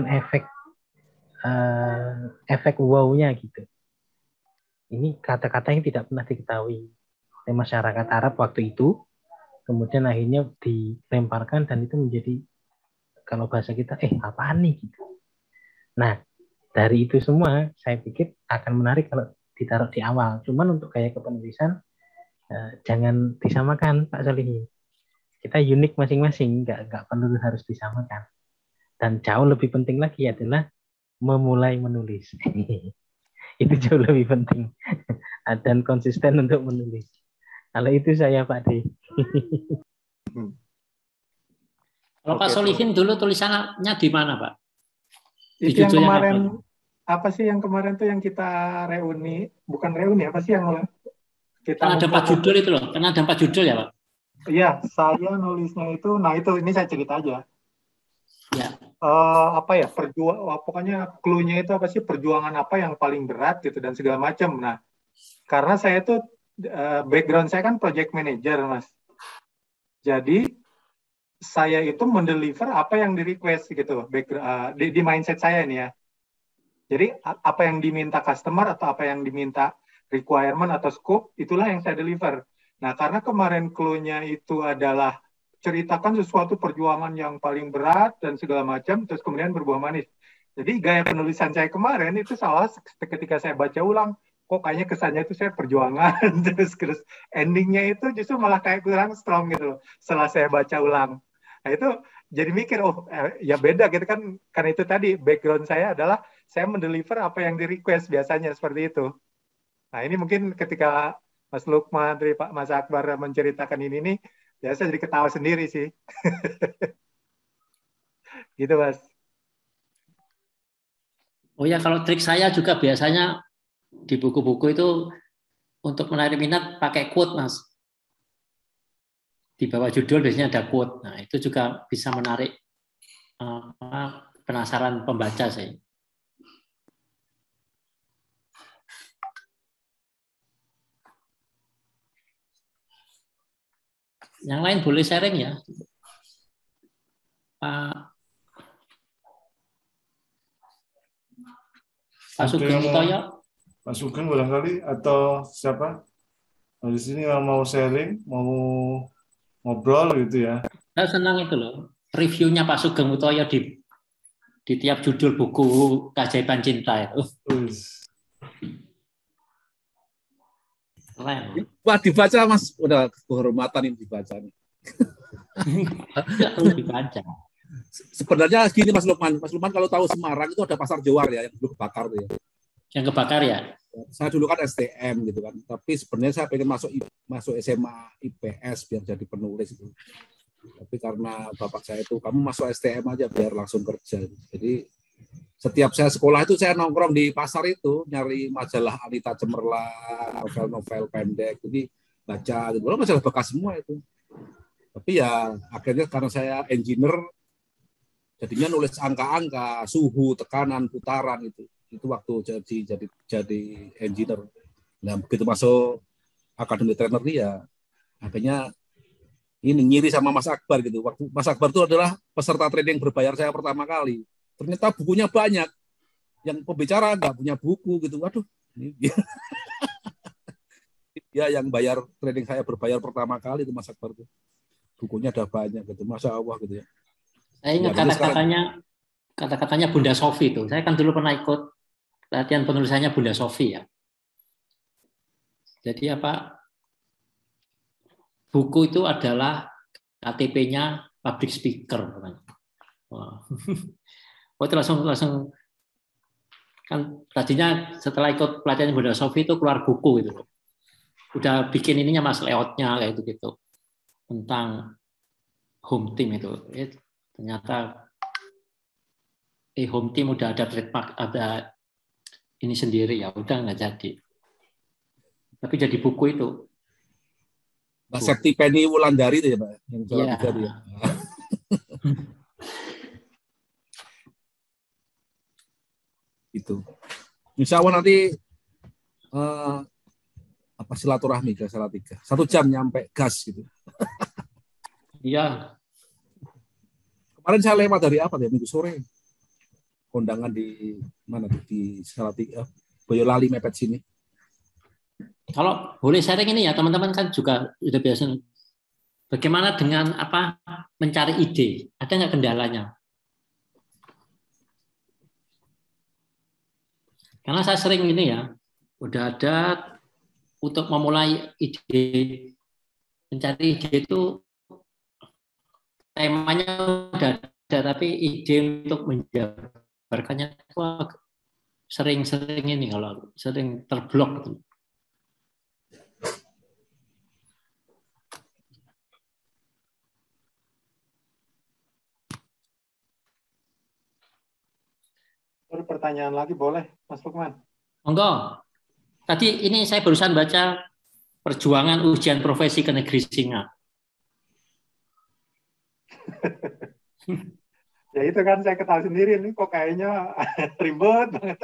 efek wow-nya gitu. Ini kata-kata yang tidak pernah diketahui oleh masyarakat Arab waktu itu, kemudian akhirnya dilemparkan dan itu menjadi, kalau bahasa kita, apaan nih gitu. Nah, dari itu semua saya pikir akan menarik kalau ditaruh di awal. Cuman untuk gaya kepenulisan jangan disamakan Pak Solihin. Kita unik masing-masing, nggak perlu harus disamakan. Dan jauh lebih penting lagi adalah memulai menulis. Itu jauh lebih penting. Dan konsisten untuk menulis. Kalau itu saya Pak D. Kalau Pak Solihin dulu tulisannya di mana Pak? Itu yang kemarin apa sih yang kemarin tuh yang kita bukan reuni, apa sih yang kita kan ada 4 judul itu loh, karena ada 4 judul ya Pak? Iya, saya nulisnya itu, ini saya cerita aja. Ya. Pokoknya clue-nya itu apa sih, perjuangan apa yang paling berat gitu dan segala macam. Nah, karena saya tuh background saya kan project manager Mas. Jadi saya itu mendeliver apa yang di request gitu, di mindset saya nih ya. Jadi apa yang diminta customer atau apa yang diminta requirement atau scope, itulah yang saya deliver. Nah, karena kemarin clue-nya itu adalah ceritakan sesuatu perjuangan yang paling berat dan segala macam, terus kemudian berbuah manis. Jadi gaya penulisan saya kemarin itu salah ketika saya baca ulang, kok kayaknya kesannya itu saya perjuangan, terus endingnya itu justru malah kayak kurang strong gitu loh, setelah saya baca ulang. Nah itu jadi mikir, ya beda gitu kan, karena itu tadi background saya adalah saya mendeliver apa yang di request biasanya seperti itu. Nah ini mungkin ketika Mas Lukman, Pak Mas Akbar menceritakan ini nih, ya saya jadi ketawa sendiri sih. Gitu Mas. Oh ya, kalau trik saya juga biasanya di buku-buku itu untuk menarik minat pakai quote Mas. Di bawah judul biasanya ada quote. Nah itu juga bisa menarik penasaran pembaca sih. Yang lain boleh sharing ya, Pak Sugeng Utoyo. Pak Sugeng barangkali atau siapa di sini yang mau sharing, mau ngobrol gitu ya. Saya senang itu loh, reviewnya Pak Sugeng Utoyo di tiap judul buku Keajaiban Cinta itu. Wah, dibaca Mas, udah kehormatan ini dibaca nih. Tidak perlu dibaca. Sebenarnya gini Mas Lukman kalau tahu Semarang itu ada pasar Johar ya, yang dulu kebakar tuh ya. Yang kebakar ya? Saya dulu kan STM gitu kan, tapi sebenarnya saya pengen masuk SMA IPS biar jadi penulis itu. Tapi karena bapak saya itu, kamu masuk STM aja biar langsung kerja. Jadi setiap saya sekolah itu saya nongkrong di pasar itu, nyari majalah Anita Cemerlang, novel-novel pendek, jadi baca gitu. Majalah bekas semua itu. Tapi ya akhirnya karena saya engineer, Jadinya nulis angka-angka, suhu, tekanan, putaran itu waktu jadi engineer. Nah begitu masuk Academy Trainer ya akhirnya ini ngiri sama Mas Akbar gitu. Waktu Mas Akbar itu adalah peserta training berbayar saya pertama kali. Ternyata bukunya banyak. Yang pembicara nggak punya buku gitu. Waduh, ini dia yang bayar training saya berbayar pertama kali itu Mas Akbar itu. Bukunya ada banyak gitu. Masya Allah gitu ya. Saya ingat kata-katanya Bunda Sofi itu. Saya kan dulu pernah ikut latihan penulisannya Bunda Sofi ya. Jadi buku itu adalah KTP-nya public speaker. Wow. Oh, itu langsung kan tadinya setelah ikut pelatihan Bunda Sofi itu keluar buku gitu. Udah bikin ininya Mas layout-nya kayak gitu tentang home team itu. Ternyata home team udah ada trademark, ada ini sendiri ya, udah nggak jadi. Tapi jadi buku itu. Mbak Septi Penny Wulandari itu ya Pak, yang jual ya. itu ya. Itu. Insya Allah nanti silaturahmi ke Salatiga. 1 jam nyampe gas gitu. Iya. Kemarin saya lewat dari Minggu sore. Kondangan di mana di Salatiga, Boyolali mepet sini. Kalau boleh sharing ini ya teman-teman kan juga sudah biasa. Bagaimana dengan mencari ide? Ada nggak kendalanya? Karena saya sering ini ya, udah ada untuk memulai ide, mencari ide itu temanya udah ada, tapi ide untuk menjabarkannya itu sering ini kalau sering terblok gitu. Pertanyaan lagi boleh, Mas Lukman? Monggo. Tadi ini saya barusan baca perjuangan ujian profesi ke negeri Singa. Ya itu kan saya ketahui sendiri nih kok kayaknya ribet banget.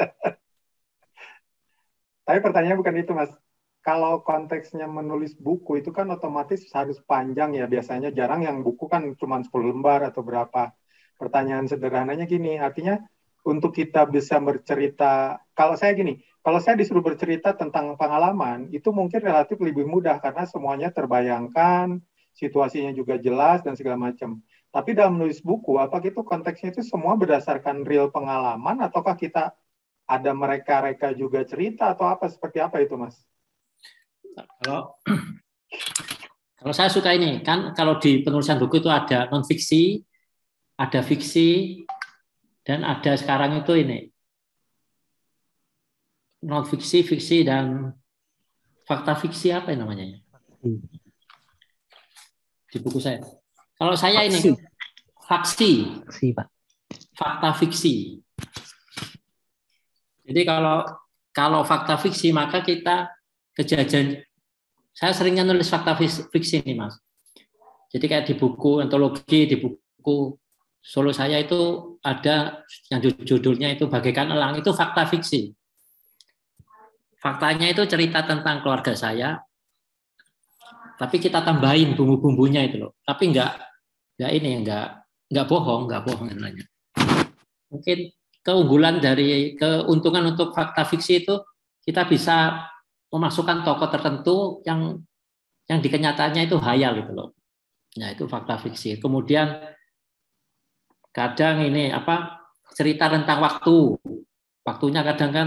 Tapi pertanyaannya bukan itu Mas. Kalau konteksnya menulis buku itu kan otomatis harus panjang ya. Biasanya jarang yang buku kan cuma 10 lembar atau berapa. Pertanyaan sederhananya gini, artinya untuk kita bisa bercerita, kalau saya disuruh bercerita tentang pengalaman, itu mungkin relatif lebih mudah karena semuanya terbayangkan, situasinya juga jelas dan segala macam. Tapi dalam menulis buku, apakah itu konteksnya itu semua berdasarkan real pengalaman ataukah kita ada mereka-reka juga cerita atau seperti apa itu Mas? Kalau saya suka ini, kan kalau di penulisan buku itu ada non-fiksi, ada fiksi, dan ada sekarang itu ini non-fiksi, fiksi, dan fakta fiksi apa namanya? Di buku saya. Kalau saya ini faksi, Pak. Fakta fiksi. Jadi kalau fakta fiksi maka kita kejadian. Saya seringnya nulis fakta fiksi ini, Mas. Jadi kayak di buku antologi, di buku Solo saya itu ada yang judulnya itu Bagaikan Elang, itu fakta fiksi. Faktanya itu cerita tentang keluarga saya, tapi kita tambahin bumbu-bumbunya itu loh. Tapi enggak bohong namanya. Mungkin keuntungan untuk fakta fiksi itu kita bisa memasukkan tokoh tertentu yang di kenyataannya itu hayal gitu loh. Nah, itu fakta fiksi. Kemudian kadang ini cerita tentang waktu. Waktunya kadang kan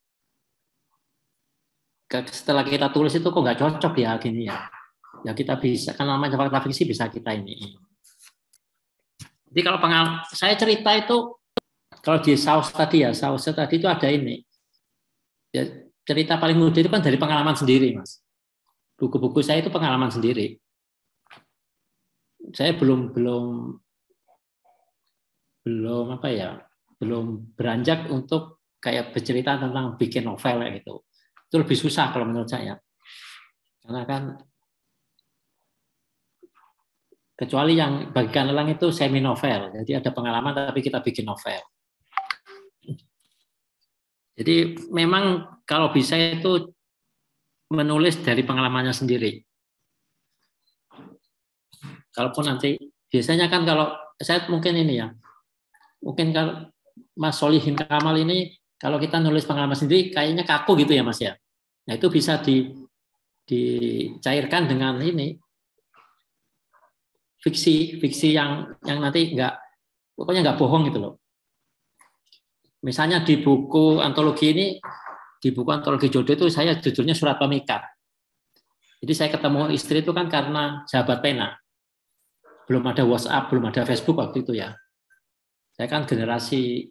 setelah kita tulis itu kok nggak cocok ya gini ya. Ya kita bisa, kan namanya fakta fiksi bisa kita ini. Jadi kalau saya cerita itu kalau di saus tadi itu ada ini. Ya, cerita paling mudah itu kan dari pengalaman sendiri, Mas. Buku-buku saya itu pengalaman sendiri. Saya belum beranjak untuk kayak bercerita tentang bikin novel gitu. Itu lebih susah kalau menurut saya. Karena kan Kecuali yang bagikan lelang itu semi novel, jadi ada pengalaman tapi kita bikin novel. Jadi memang kalau bisa itu menulis dari pengalamannya sendiri. Kalaupun nanti biasanya kan kalau saya mungkin ini ya, mungkin kalau Mas Solihin Kamal ini kalau kita nulis pengalaman sendiri kayaknya kaku gitu ya Mas ya. Nah itu bisa dicairkan dengan ini fiksi yang nanti pokoknya nggak bohong gitu loh. Misalnya di buku antologi jodoh itu saya judulnya Surat Pemikat. Jadi saya ketemu istri itu kan karena sahabat pena. Belum ada WhatsApp, belum ada Facebook waktu itu ya. Saya kan generasi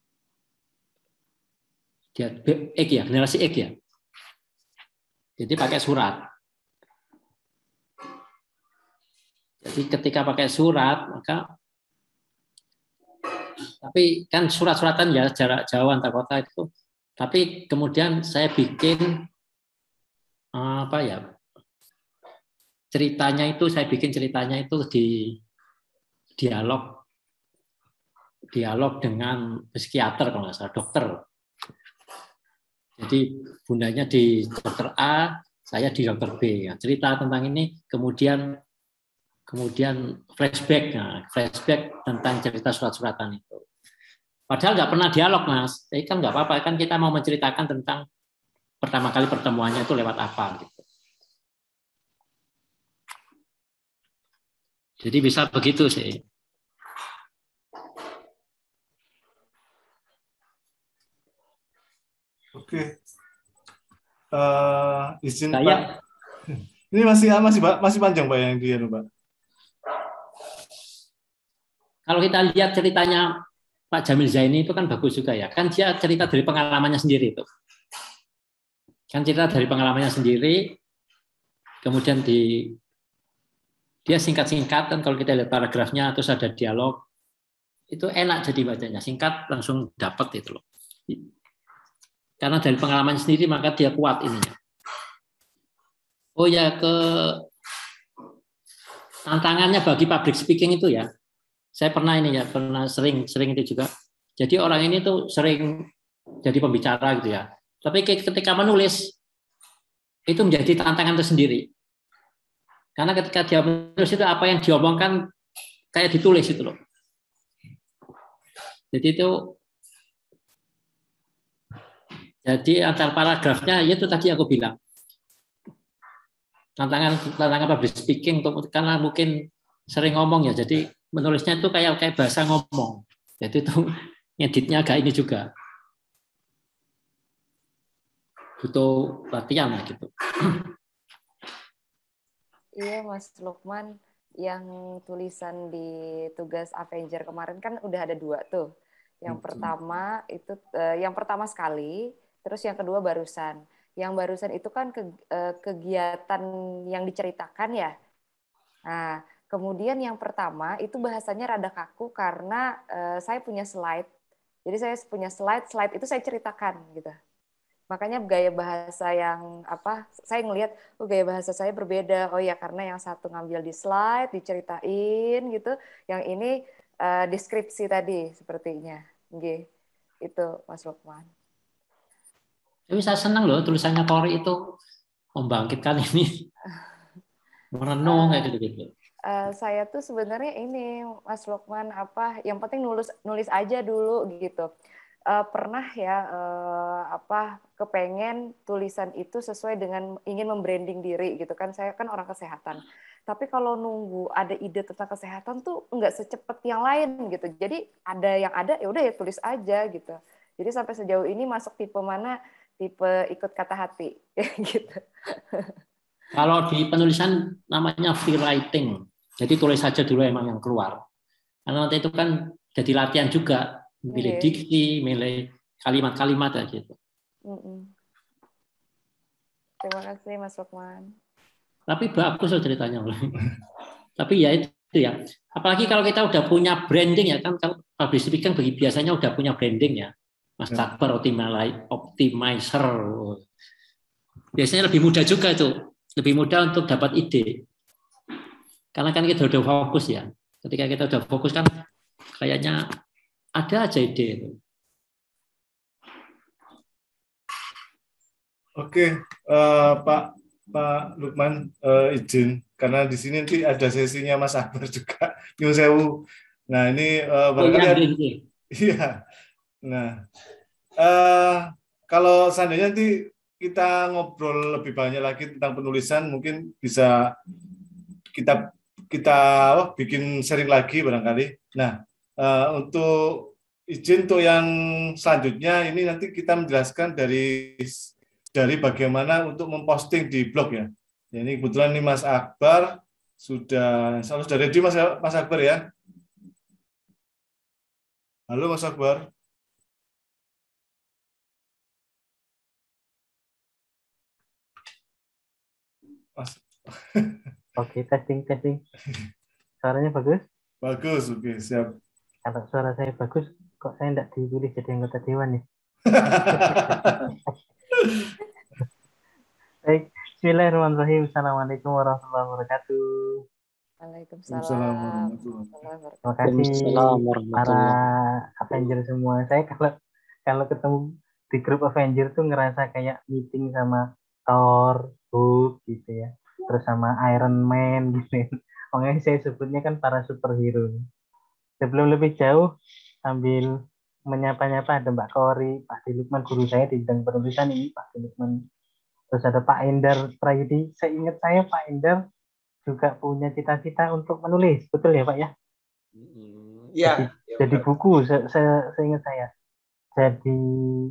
generasi X ya. Jadi pakai surat. Jadi ketika pakai surat, maka tapi kan surat-suratan ya jarak jauh antar kota itu. Tapi kemudian saya bikin ceritanya itu di dialog dengan psikiater kalau nggak salah, dokter. Jadi bundanya di dokter A, saya di dokter B. Ya, cerita tentang ini, kemudian flashback tentang cerita surat-suratan itu. Padahal nggak pernah dialog, Mas. Tapi kan nggak apa-apa, kan kita mau menceritakan tentang pertama kali pertemuannya itu lewat apa gitu. Jadi bisa begitu sih. Oke. Izin Pak. Ini masih panjang Pak yang dia, Pak. Kalau kita lihat ceritanya Pak Jamil Zaini itu kan bagus juga ya. Kan dia cerita dari pengalamannya sendiri itu. Kan cerita dari pengalamannya sendiri, kemudian dia singkat-singkat, dan kalau kita lihat paragrafnya terus ada dialog, itu enak jadi bacanya. Singkat langsung dapat itu loh. Karena dari pengalaman sendiri maka dia kuat ininya. Oh ya, tantangannya bagi public speaking itu ya. Saya pernah sering itu juga. Jadi orang ini tuh sering jadi pembicara gitu ya. Tapi ketika menulis itu menjadi tantangan tersendiri. Karena ketika dia menulis itu apa yang diomongkan kayak ditulis itu loh. Jadi antar paragrafnya itu tadi aku bilang. Tantangan public speaking karena mungkin sering ngomong ya. Jadi menulisnya itu kayak bahasa ngomong. Jadi itu ngeditnya agak ini juga. Butuh latihan lah gitu. Iya Mas Lukman, yang tulisan di tugas Avenger kemarin kan udah ada 2 tuh. Yang pertama itu yang pertama sekali, terus yang kedua barusan. Yang barusan itu kan kegiatan yang diceritakan ya. Nah, kemudian yang pertama itu bahasanya rada kaku karena saya punya slide. Jadi saya punya slide itu saya ceritakan gitu. Makanya gaya bahasa yang saya ngelihat gaya bahasa saya berbeda. Oh ya, karena yang satu ngambil di slide, diceritain gitu. Yang ini deskripsi tadi sepertinya. Nggih. Itu Mas Lukman. Tapi saya senang loh tulisannya Kori itu membangkitkan ini. Merenung kayak gitu-gitu. Saya tuh sebenarnya ini Mas Lukman yang penting nulis aja dulu gitu. Pernah ya kepengen tulisan itu sesuai dengan ingin membranding diri gitu kan. Saya kan orang kesehatan. Tapi kalau nunggu ada ide tentang kesehatan tuh nggak secepat yang lain gitu. Jadi ya udah ya tulis aja gitu. Jadi sampai sejauh ini masuk tipe mana? Tipe ikut kata hati gitu. Kalau di penulisan namanya free writing. Jadi tulis saja dulu emang yang keluar. Karena nanti itu kan jadi latihan juga. Milih diksi, milih kalimat-kalimat gitu. Terima kasih Mas Lukman. Tapi bagus loh ceritanya. Tapi ya itu ya. Apalagi kalau kita udah punya branding ya kan, kalau public speaking biasanya udah punya branding ya. Mas Takbar optimizer. Biasanya lebih mudah juga itu. Lebih mudah untuk dapat ide. Karena kan kita udah fokus ya. Ketika kita udah fokus kan kayaknya ada aja ide itu. Oke, Pak Lukman, izin karena di sini nanti ada sesinya Mas Akbar juga, Nyun Sewu. Nah ini barangkali iya. Nah kalau seandainya nanti kita ngobrol lebih banyak lagi tentang penulisan, mungkin bisa kita bikin sharing lagi barangkali. Nah untuk izin untuk yang selanjutnya ini nanti kita menjelaskan dari bagaimana untuk memposting di blog ya. Ini kebetulan nih Mas Akbar sudah ready Mas Akbar ya. Halo Mas Akbar. Mas. Oke, testing. Suaranya bagus? Bagus, oke, siap. Kalau suara saya bagus, kok saya tidak dipilih jadi anggota dewan nih? Baik, bismillahirrahmanirrahim. Assalamualaikum warahmatullahi wabarakatuh. Waalaikumsalam. Terima kasih para Avenger semua. Saya kalau ketemu di grup Avenger tuh ngerasa kayak meeting sama Thor, Hulk gitu ya. Terus sama Iron Man gitu. Makanya saya sebutnya kan para superhero. Sebelum lebih jauh, sambil menyapa-nyapa ada Mbak Kori, Pak Dilukman, guru saya di bidang penulisan ini, Pak Dilukman. Terus ada Pak Endar Prayudi. Seingat saya Pak Endar juga punya cita-cita untuk menulis, betul ya Pak ya? Iya. Jadi buku, seingat saya. Jadi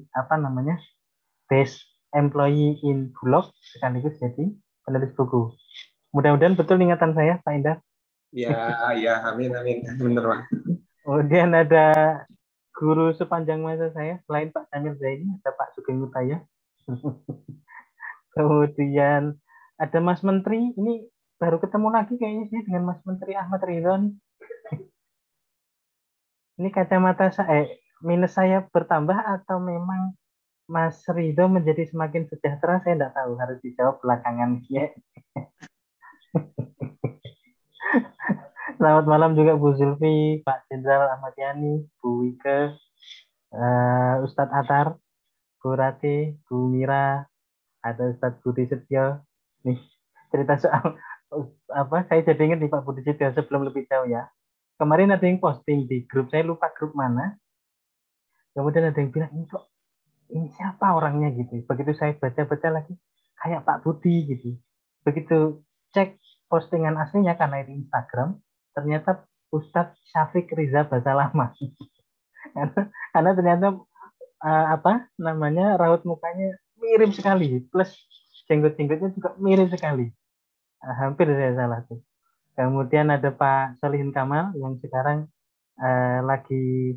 best employee in Bulog, sekaligus jadi penulis buku. Mudah-mudahan betul ingatan saya, Pak Endar. Ya, amin, benar Pak. Kemudian ada guru sepanjang masa saya, selain Pak Jamil Zaini, ada Pak Sugeng Utaya. Kemudian ada Mas Menteri, ini baru ketemu lagi kayaknya sih dengan Mas Menteri Ahmad Ridho nih. Ini kacamata saya, minus saya bertambah atau memang Mas Ridho menjadi semakin sejahtera, saya tidak tahu, harus dijawab belakangan ya. Selamat malam juga Bu Zulfi, Pak Jenderal Ahmad Yani, Bu Wike, Ustadz Atar, Bu Rati, Bu Mira, ada Ustadz Budi Setio. Nih cerita soal saya jadi ingat nih Pak Budi Setio sebelum lebih jauh ya. Kemarin ada yang posting di grup, saya lupa grup mana. Kemudian ada yang bilang, ini siapa orangnya gitu. Begitu saya baca-baca lagi, kayak Pak Budi gitu. Begitu cek postingan aslinya karena itu Instagram, ternyata Ustadz Syafiq Riza Basalama. karena ternyata raut mukanya mirip sekali, plus jenggot-jenggotnya juga mirip sekali. Hampir saya salah tuh. Kemudian ada Pak Solihin Kamal yang sekarang lagi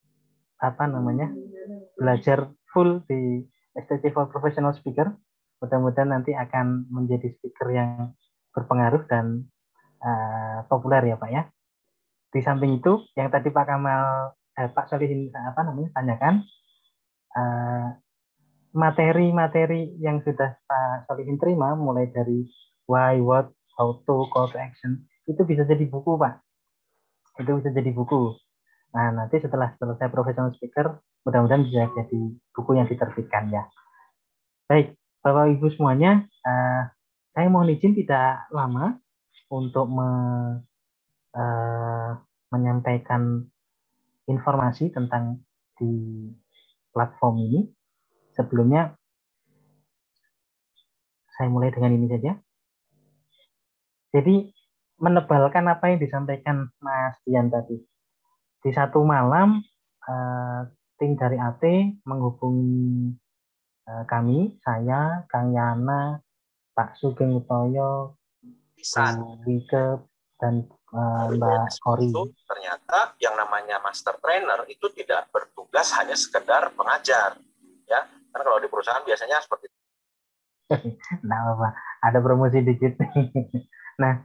belajar full di STC for Professional Speaker. Mudah-mudahan nanti akan menjadi speaker yang berpengaruh dan populer ya Pak ya. Di samping itu yang tadi Pak Kamal Pak Solihin tanyakan, materi-materi yang sudah Pak Solihin terima mulai dari why, what, how to, call to action, itu bisa jadi buku Pak. Itu bisa jadi buku. Nah nanti setelah selesai professional speaker, mudah-mudahan bisa jadi buku yang diterbitkan ya. Baik, Bapak Ibu semuanya, saya mohon izin tidak lama untuk menyampaikan informasi tentang di platform ini. Sebelumnya, saya mulai dengan ini saja. Jadi, menebalkan apa yang disampaikan Mas Dian tadi. Di satu malam, tim dari AT menghubungi kami, saya, Kang Yana, Pak Sugeng Utoyo, Wike, dan Mbak Kori. Ternyata yang namanya master trainer itu tidak bertugas hanya sekedar pengajar, ya. Karena kalau di perusahaan biasanya seperti itu. Nah, apa? Ada promosi dikit. Nah,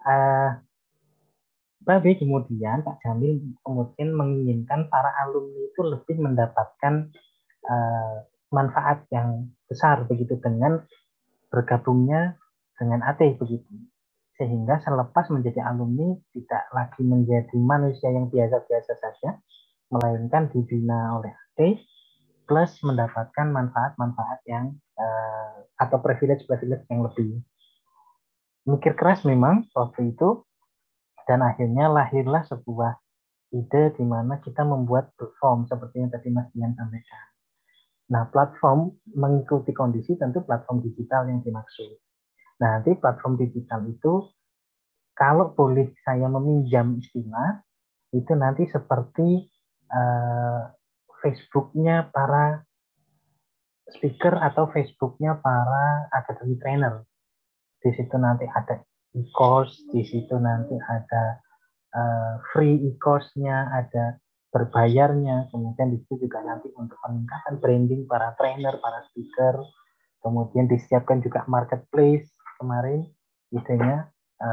tapi kemudian Pak Jamil kemudian menginginkan para alumni itu lebih mendapatkan manfaat yang besar begitu dengan bergabungnya dengan AT begitu. sehingga selepas menjadi alumni tidak lagi menjadi manusia yang biasa-biasa saja, melainkan dibina oleh AD plus mendapatkan manfaat-manfaat yang atau privilege-privilege yang lebih. Mikir keras memang waktu itu, dan akhirnya lahirlah sebuah ide di mana kita membuat platform seperti yang tadi Mas Dian sampaikan. Nah, platform mengikuti kondisi tentu platform digital yang dimaksud. Nah, nanti platform digital itu kalau boleh saya meminjam istilah, itu nanti seperti Facebooknya para speaker atau Facebooknya para academy trainer. Di situ nanti ada e-course, di situ nanti ada free e-course-nya, ada berbayarnya, kemudian di situ juga nanti untuk peningkatan branding para trainer, para speaker, kemudian disiapkan juga marketplace kemarin, idenya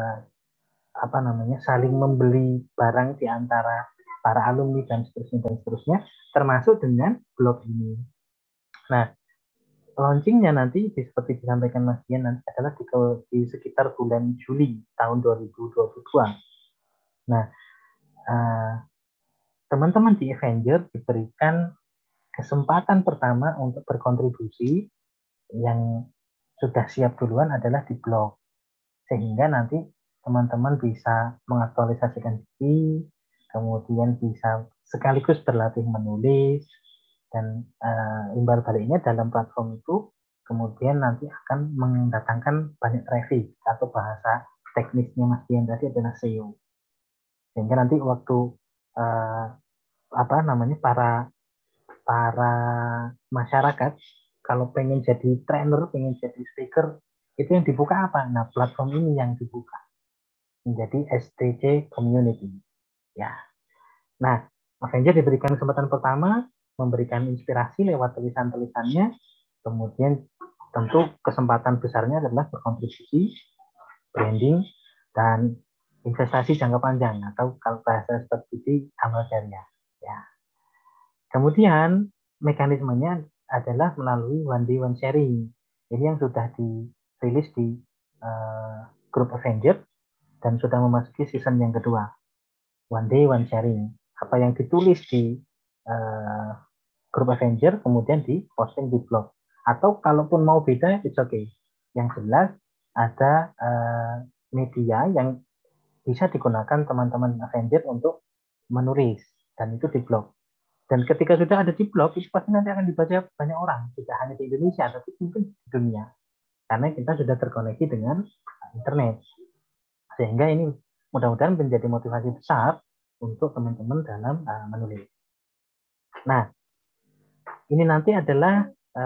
saling membeli barang di antara para alumni dan seterusnya, termasuk dengan blog ini. Nah, launchingnya nanti seperti disampaikan Mas Dian nanti adalah di sekitar bulan Juli tahun 2022. Nah, teman-teman di Avenger diberikan kesempatan pertama untuk berkontribusi yang sudah siap duluan adalah di blog, sehingga nanti teman-teman bisa mengaktualisasikan diri, kemudian bisa sekaligus berlatih menulis, dan imbal baliknya dalam platform itu kemudian nanti akan mendatangkan banyak traffic, atau bahasa teknisnya Mas Dian tadi adalah SEO, sehingga nanti waktu para masyarakat kalau pengen jadi trainer, pengen jadi speaker, itu yang dibuka apa? Nah, platform ini yang dibuka menjadi STC Community. Ya. Nah, Avenger diberikan kesempatan pertama memberikan inspirasi lewat tulisan-tulisannya, kemudian tentu kesempatan besarnya adalah berkontribusi, branding, dan investasi jangka panjang, atau kalau bahasa seperti amal jariah. Ya. Kemudian mekanismenya adalah melalui one day one sharing. Ini yang sudah dirilis di grup Avenger dan sudah memasuki season yang kedua. One day one sharing. Apa yang ditulis di grup Avenger kemudian diposting di blog. Atau kalaupun mau beda, it's okay. Yang jelas ada media yang bisa digunakan teman-teman Avenger untuk menulis, dan itu di blog. Dan ketika sudah ada di blog, itu pasti nanti akan dibaca banyak orang, tidak hanya di Indonesia, tapi mungkin di dunia. Karena kita sudah terkoneksi dengan internet. Sehingga ini mudah-mudahan menjadi motivasi besar untuk teman-teman dalam menulis. Nah, ini nanti adalah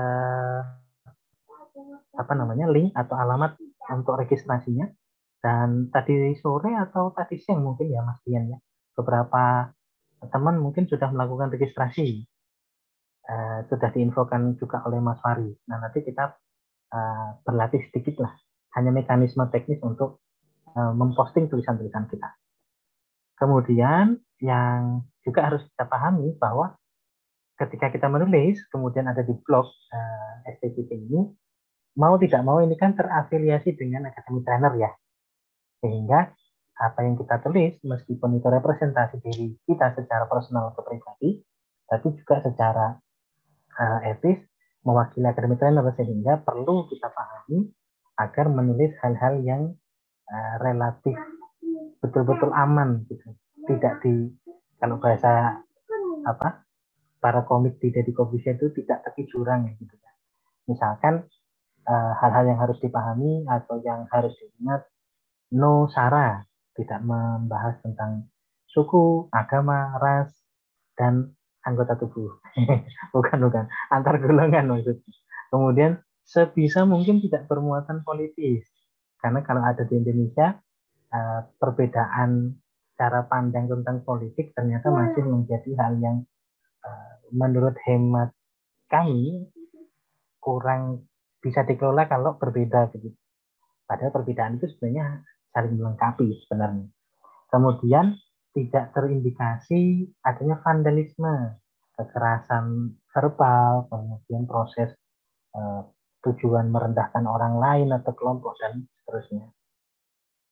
link atau alamat untuk registrasinya. Dan tadi sore atau tadi siang mungkin ya Mas Dian ya, beberapa teman mungkin sudah melakukan registrasi, sudah diinfokan juga oleh Mas Fari. Nah, nanti kita berlatih sedikit lah, hanya mekanisme teknis untuk memposting tulisan-tulisan kita. Kemudian yang juga harus kita pahami bahwa ketika kita menulis, kemudian ada di blog STCC ini, mau tidak mau ini kan terafiliasi dengan Academy Trainer ya, sehingga apa yang kita tulis, meskipun itu representasi diri kita secara personal atau pribadi, tapi juga secara etis mewakili Academy Trainer, sehingga perlu kita pahami agar menulis hal-hal yang relatif betul-betul aman, gitu. Tidak kalau bahasa para komik di Deddy Corbuzier itu tidak tepi jurang, gitu. Misalkan hal-hal yang harus dipahami atau yang harus diingat, no sara, tidak membahas tentang suku, agama, ras, dan anggota tubuh. bukan, antar golongan maksudnya. Kemudian sebisa mungkin tidak bermuatan politis. Karena kalau ada di Indonesia, perbedaan cara pandang tentang politik ternyata masih menjadi hal yang menurut hemat kami kurang bisa dikelola kalau berbeda begitu. Padahal perbedaan itu sebenarnya saling melengkapi sebenarnya. Kemudian tidak terindikasi adanya vandalisme, kekerasan verbal, kemudian proses tujuan merendahkan orang lain atau kelompok dan seterusnya.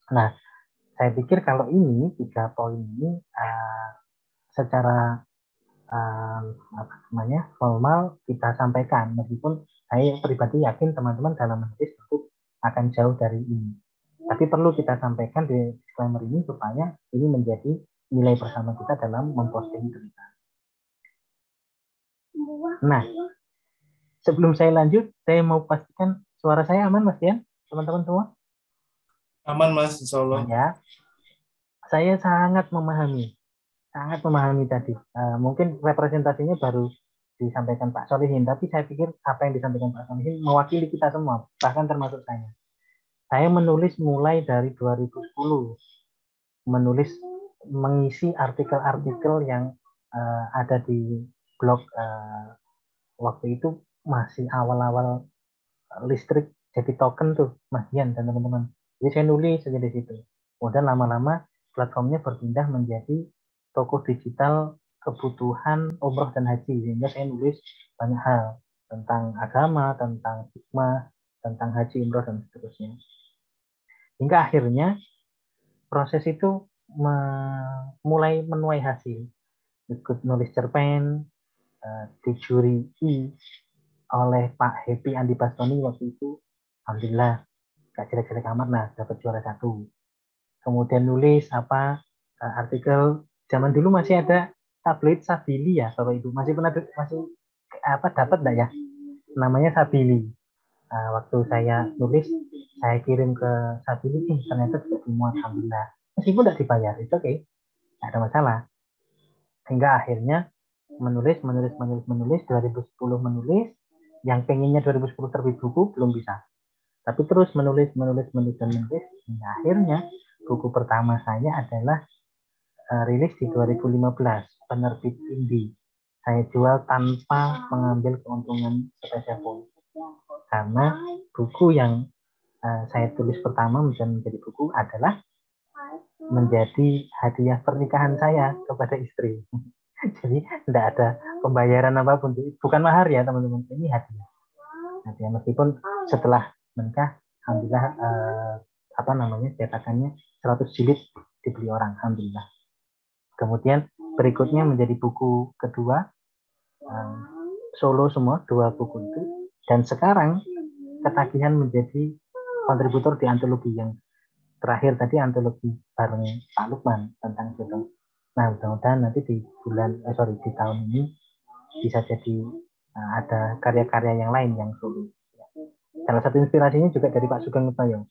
Nah, saya pikir kalau ini 3 poin ini secara apa namanya formal kita sampaikan, meskipun saya pribadi yakin teman-teman dalam menulis tentu akan jauh dari ini. Tapi perlu kita sampaikan di disclaimer ini supaya ini menjadi nilai bersama kita dalam memposting cerita. Nah, sebelum saya lanjut, saya mau pastikan suara saya aman, Mas Dian, teman-teman semua? Aman, Mas, insya Allah. Ya, saya sangat memahami tadi. Mungkin representasinya baru disampaikan Pak Solihin, tapi saya pikir apa yang disampaikan Pak Solihin mewakili kita semua, bahkan termasuk saya. Saya menulis mulai dari 2010, mengisi artikel-artikel yang ada di blog. Waktu itu masih awal-awal listrik jadi token tuh, Mas Dian dan teman-teman. Jadi saya nulis saja di situ. Kemudian lama-lama platformnya berpindah menjadi toko digital kebutuhan umroh dan haji, sehingga saya nulis banyak hal tentang agama, tentang hikmah, tentang haji, umroh, dan seterusnya. Hingga akhirnya proses itu mulai menuai hasil. Ikut nulis cerpen, dijuri oleh Pak Happy Andi Bastoni waktu itu. Alhamdulillah, gak jelek-jelek amat, nah dapat juara 1. Kemudian nulis artikel, zaman dulu masih ada tabloid Sabili ya Bapak Ibu, masih dapat enggak ya, namanya Sabili. Waktu saya nulis, saya kirim ke Sabili, ternyata tidak dimuat, alhamdulillah, meskipun tidak dibayar, itu oke, tidak ada masalah. Hingga akhirnya menulis 2010 menulis, yang pengennya 2010 terbit buku belum bisa, tapi terus menulis, hingga akhirnya buku pertama saya adalah rilis di 2015, penerbit Indie. Saya jual tanpa mengambil keuntungan sepeserpun, karena buku yang saya tulis pertama menjadi buku adalah menjadi hadiah pernikahan saya kepada istri. Jadi tidak ada pembayaran apapun, bukan mahar ya teman-teman, ini hadiah. Meskipun setelah menikah, alhamdulillah cetakannya 100 jilid dibeli orang, alhamdulillah. Kemudian berikutnya menjadi buku kedua, solo semua 2 buku itu, dan sekarang ketagihan menjadi kontributor di antologi yang terakhir tadi, antologi bareng Pak Lukman tentang jodoh. Nah, mudah-mudahan nanti di tahun ini bisa jadi ada karya-karya yang lain yang solo. Salah satu inspirasinya juga dari Pak Sugeng Nutoyo.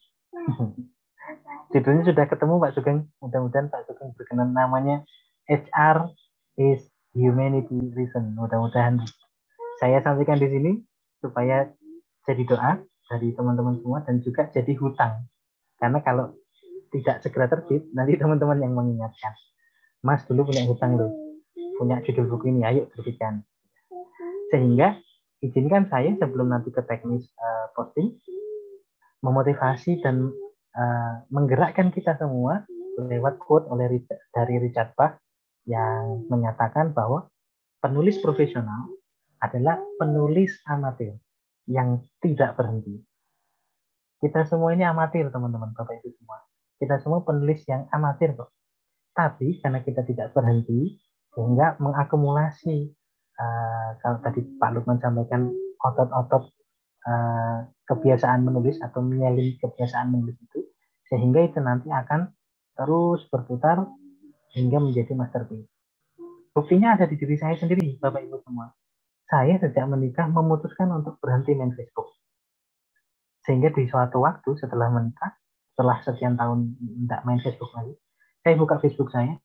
Judulnya sudah ketemu Pak Sugeng, mudah-mudahan Pak Sugeng berkenan, namanya HR is Humanity Reason. Mudah-mudahan saya sampaikan di sini supaya jadi doa dari teman-teman semua dan juga jadi hutang. Karena kalau tidak segera terbit, nanti teman-teman yang mengingatkan, Mas dulu punya hutang loh, punya judul buku ini, ayo terbitkan. Sehingga izinkan saya sebelum nanti ke teknis posting, memotivasi dan menggerakkan kita semua lewat quote dari Richard Bach yang menyatakan bahwa penulis profesional adalah penulis amatir yang tidak berhenti. Kita semua ini amatir, teman-teman, Bapak Ibu semua. Kita semua penulis yang amatir kok. Tapi karena kita tidak berhenti, sehingga mengakumulasi, kalau tadi Pak Lukman sampaikan, otot-otot kebiasaan menulis atau menyelin kebiasaan menulis itu, sehingga itu nanti akan terus berputar hingga menjadi masterpiece. Buktinya ada di diri saya sendiri, Bapak Ibu semua. Saya sejak menikah memutuskan untuk berhenti main Facebook. Sehingga di suatu waktu setelah menikah, setelah sekian tahun tidak main Facebook lagi, saya buka Facebook saya.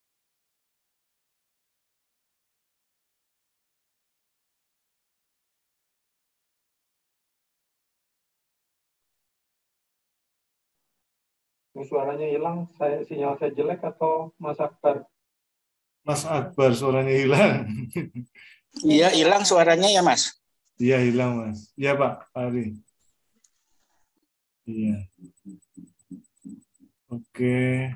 Suaranya hilang, sinyal saya jelek atau Mas Akbar? Mas Akbar suaranya hilang. Iya, hilang suaranya ya, Mas? Iya, hilang, Mas. Iya, Pak Ari. Iya. Oke.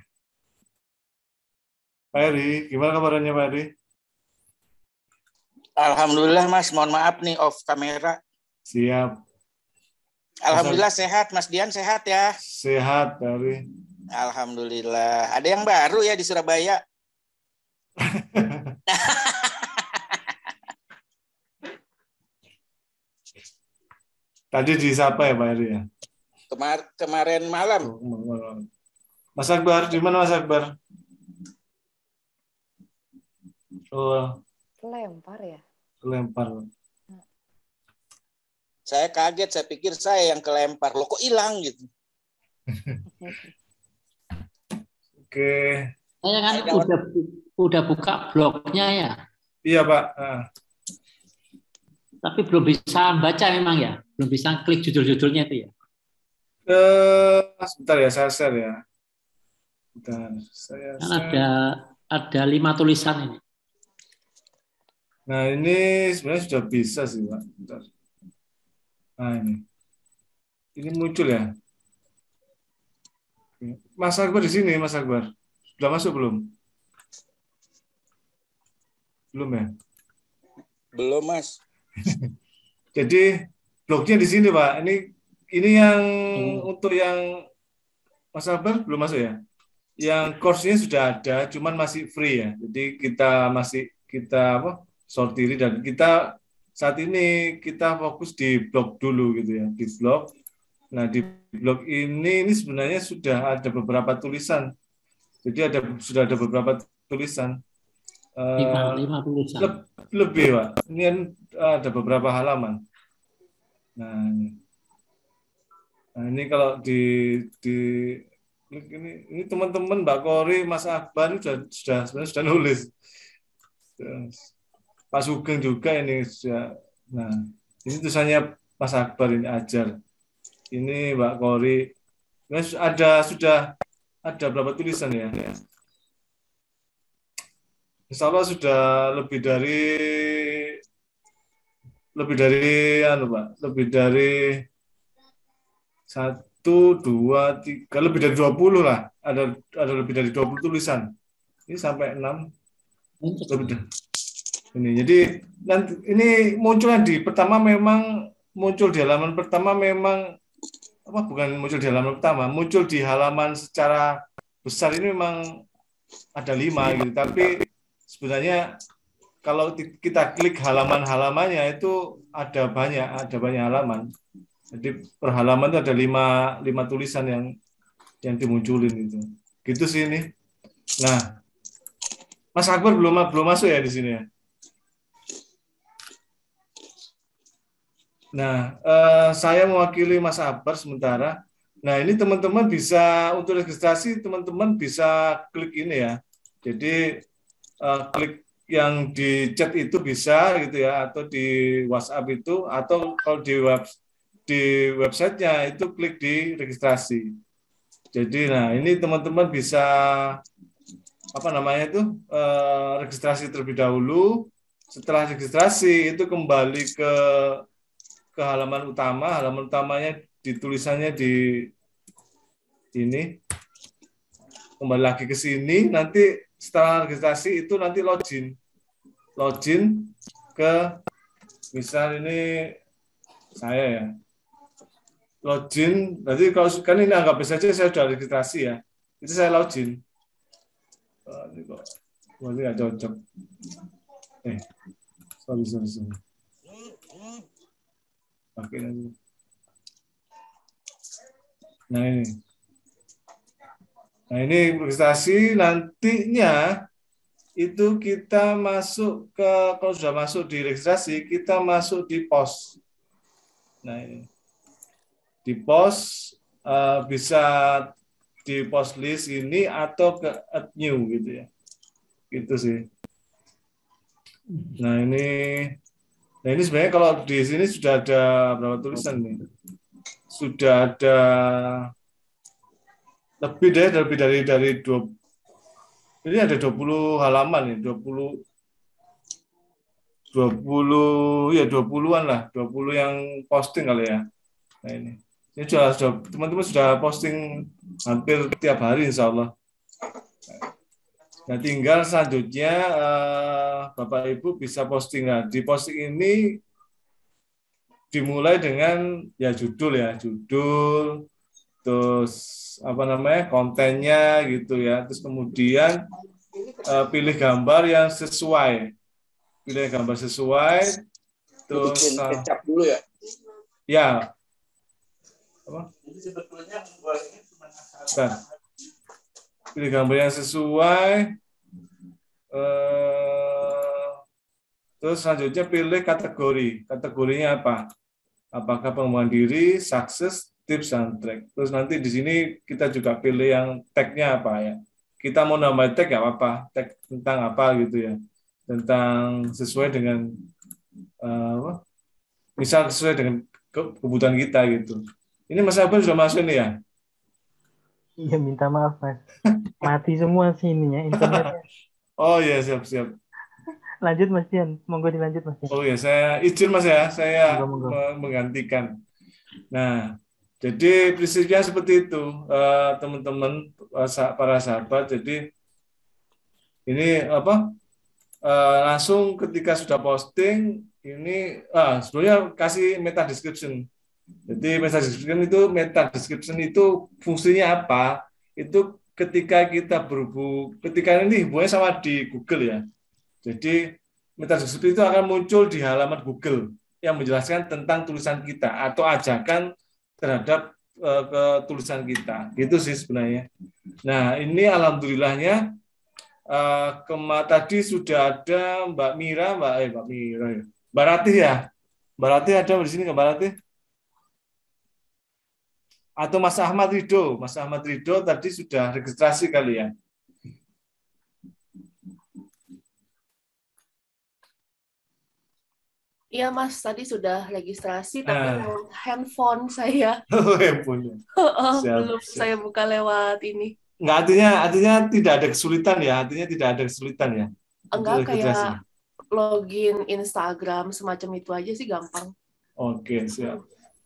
Pak Ari, gimana kabarnya Pak Ari? Alhamdulillah, Mas. Mohon maaf nih, off kamera. Siap. Alhamdulillah sehat, Mas Dian sehat ya? Sehat, Pak Ari. Alhamdulillah. Ada yang baru ya di Surabaya? Tadi di siapa ya Pak Heri ya? Kemarin malam. Mas Akbar, di mana Mas Akbar? Oh, Kelempar ya? kelempar. Saya kaget, saya pikir saya yang kelempar. Loh kok hilang gitu. Oke. Saya kan udah buka blognya ya. Iya Pak. Tapi belum bisa baca memang ya. Belum bisa klik judul-judulnya itu ya. Sebentar ya, saya share ya. Bentar, saya Kan share. ada 5 tulisan ini. Nah ini sebenarnya sudah bisa sih Pak. Bentar. Nah ini muncul ya. Mas Akbar di sini, Mas Akbar. Sudah masuk belum? Belum ya? Belum, Mas. Jadi blognya di sini Pak. Ini yang untuk yang Mas Akbar belum masuk ya? Yang course-nya sudah ada, cuman masih free ya. Jadi kita sortiri dan kita saat ini kita fokus di blog dulu gitu ya, di blog. Nah di blog ini sebenarnya sudah ada beberapa tulisan. Jadi sudah ada beberapa tulisan. 5 tulisan. Lebih Pak. Ini ada beberapa halaman. Nah ini kalau ini teman-teman Mbak Kori, Mas Akbar sudah nulis. Pak Sugeng juga ini sudah. Nah, ini tulisannya Mas Akbar ini ajar. Ini Mbak Kori. Sudah ada berapa tulisan ya? Insya Allah sudah lebih dari Pak, lebih dari 1, 2, 3, lebih dari 20 lah. Ada lebih dari 20 tulisan. Ini sampai 6. Lebih dari. Ini jadi nanti ini munculnya di halaman pertama memang bukan muncul di halaman pertama, muncul di halaman secara besar ini memang ada 5 gitu, tapi sebenarnya kalau kita klik halaman-halamannya itu ada banyak halaman. Jadi per halaman itu ada 5 tulisan yang dimunculin itu. Gitu sih ini. Nah, Mas Akbar belum masuk ya di sini ya? Nah, saya mewakili Mas Akbar sementara. Nah, ini teman-teman bisa untuk registrasi, teman-teman bisa klik ini ya. Jadi klik yang di chat itu bisa gitu ya, atau di WhatsApp itu, atau kalau di websitenya itu klik di registrasi. Jadi, nah ini teman-teman bisa registrasi terlebih dahulu. Setelah registrasi itu kembali ke halaman utama. Halaman utamanya ditulisannya di ini. Kembali lagi ke sini. Nanti setelah registrasi itu nanti login ke misal ini saya ya. Login. Nanti kalau kan ini anggap saja saya sudah registrasi ya. Itu saya login. Ini kok nggak cocok. Sorry. Pakai lagi. Nah ini registrasi nantinya itu kita masuk kalau sudah masuk di registrasi kita masuk di pos. Nah ini di pos bisa di post list ini atau ke add new gitu ya, gitu sih. Nah ini sebenarnya kalau di sini sudah ada berapa tulisan nih? Sudah ada lebih dari 20. Ini ada 20 halaman nih, 20-an lah, 20 yang posting kali ya. Nah ini sudah teman-teman sudah posting hampir tiap hari insya Allah. Nah tinggal selanjutnya Bapak Ibu bisa posting. Nah di posting ini dimulai dengan judul, terus apa namanya kontennya gitu ya, terus kemudian pilih gambar yang sesuai, terus bikin kecap dulu ya. Ya, apa? Bentar. Pilih gambar yang sesuai. Terus selanjutnya pilih kategori. Kategorinya apa? Apakah pengembangan diri, sukses, tips, dan track. Terus nanti di sini kita juga pilih yang tag-nya apa ya. Kita mau nambah tag ya apa? Tag tentang apa gitu ya. Tentang sesuai dengan misal sesuai dengan kebutuhan kita gitu. Ini Mas Abel sudah masuk nih ya? Iya, minta maaf Mas. Mati semua sih ininya internetnya. Oh ya, siap. Lanjut Mas Dian, monggo dilanjut Mas Dian. Oh ya, saya izin Mas ya, saya Monggo. menggantikan. Nah, jadi prinsipnya seperti itu, teman-teman, para sahabat. Jadi ini apa? Langsung ketika sudah posting ini, sebenarnya kasih meta description. Jadi meta description itu fungsinya apa? Itu ketika kita ketika ini hubungannya sama di Google ya. Jadi meta description itu akan muncul di halaman Google yang menjelaskan tentang tulisan kita atau ajakan terhadap tulisan kita. Gitu sih sebenarnya. Nah, ini alhamdulillahnya tadi sudah ada Mbak Mira ya. Mbak Ratih ya. Mbak Ratih ada di sini nggak Mbak Ratih? Atau Mas Ahmad Ridho tadi sudah registrasi kali ya? Iya Mas, tadi sudah registrasi, tapi handphone saya Handphone. belum saya buka lewat ini. Enggak, artinya tidak ada kesulitan ya? Artinya tidak ada kesulitan ya? Enggak, kayak login Instagram semacam itu aja sih gampang. Oke, siap.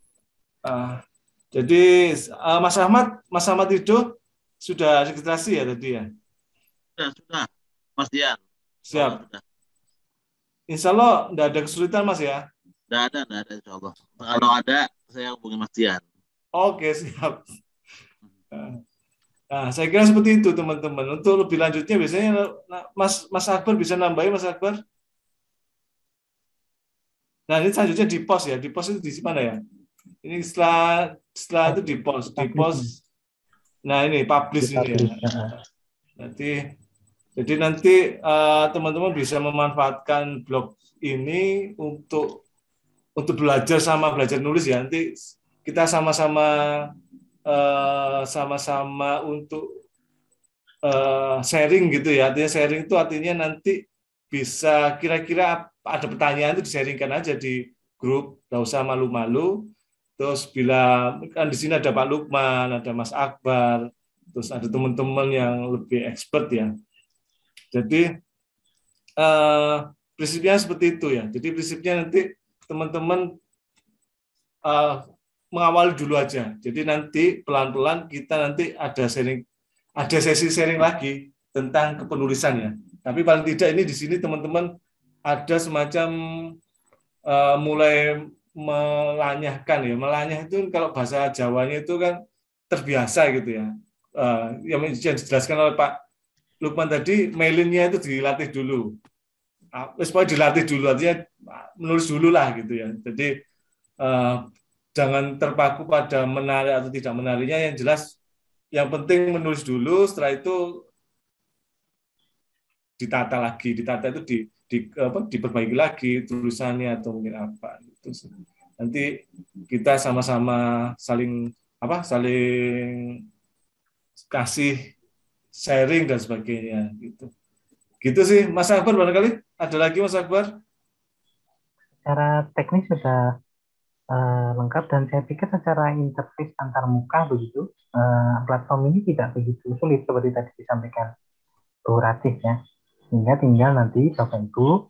Jadi Mas Ahmad Ridho sudah registrasi ya tadi ya? Sudah, Mas Dian. Siap. Insya Allah tidak ada kesulitan Mas ya? Tidak ada Insya Allah. Kalau ada, saya hubungi Mas Dian. Oke, siap. Nah, saya kira seperti itu teman-teman. Untuk lebih lanjutnya biasanya Mas Akbar bisa nambahin Mas Akbar. Nah, ini selanjutnya di post ya. Di post itu di mana ya? Ini setelah itu di post. Nah, ini publish ini ya. Jadi nanti teman-teman bisa memanfaatkan blog ini untuk belajar nulis ya. Nanti kita sama-sama untuk sharing gitu ya. Artinya sharing itu artinya nanti bisa kira-kira ada pertanyaan itu di-sharingkan aja di grup, nggak usah malu-malu. Terus bila kan di sini ada Pak Lukman, ada Mas Akbar, terus ada teman-teman yang lebih expert ya. Jadi prinsipnya seperti itu ya. Jadi prinsipnya nanti teman-teman mengawali dulu aja. Jadi nanti pelan-pelan kita nanti ada sesi sharing lagi tentang kepenulisan ya. Tapi paling tidak ini di sini teman-teman ada semacam mulai melanyahkan ya. Melanyah itu kalau bahasa Jawanya itu kan terbiasa gitu ya. Yang dijelaskan oleh Pak Lukman tadi, mailinnya itu dilatih dulu. Supaya dilatih dulu, artinya menulis dulu lah gitu ya. Jadi jangan terpaku pada menarik atau tidak menariknya, yang jelas yang penting menulis dulu, setelah itu ditata itu diperbaiki lagi tulisannya atau mungkin apa gitu. Nanti kita sama-sama saling kasih sharing dan sebagainya gitu. Gitu sih Mas Akbar, barangkali ada lagi Mas Akbar? Secara teknis sudah lengkap dan saya pikir secara interface antar muka begitu platform ini tidak begitu sulit seperti tadi disampaikan Bu Ratih ya. Sehingga tinggal nanti Bapak Ibu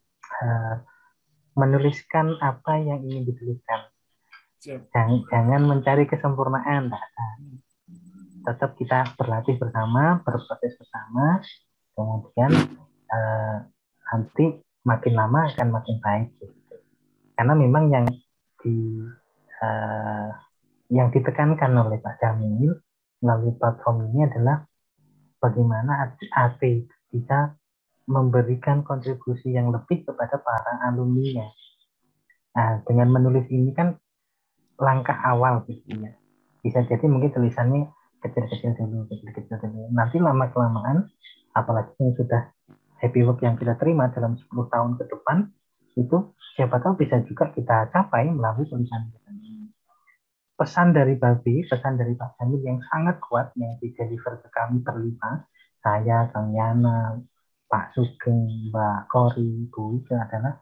menuliskan apa yang ingin dituliskan. Jangan mencari kesempurnaan, tetap kita berlatih bersama, berproses bersama, kemudian nanti makin lama akan makin baik. Gitu. Karena memang yang yang ditekankan oleh Pak Jamil melalui platform ini adalah bagaimana AT bisa memberikan kontribusi yang lebih kepada para alumni-nya. Nah, dengan menulis ini kan langkah awal gitu ya. Bisa jadi mungkin tulisannya kecil-kecil dulu. Nanti lama-kelamaan, apalagi yang sudah happy work yang kita terima dalam 10 tahun ke depan, itu siapa tahu bisa juga kita capai melalui tulisan kita. Pesan dari Babi, pesan dari Pak Jamil yang sangat kuat yang di-deliver ke kami berlima, saya, Kang Yana, Pak Sugeng, Mbak Kori, Bu Ika adalah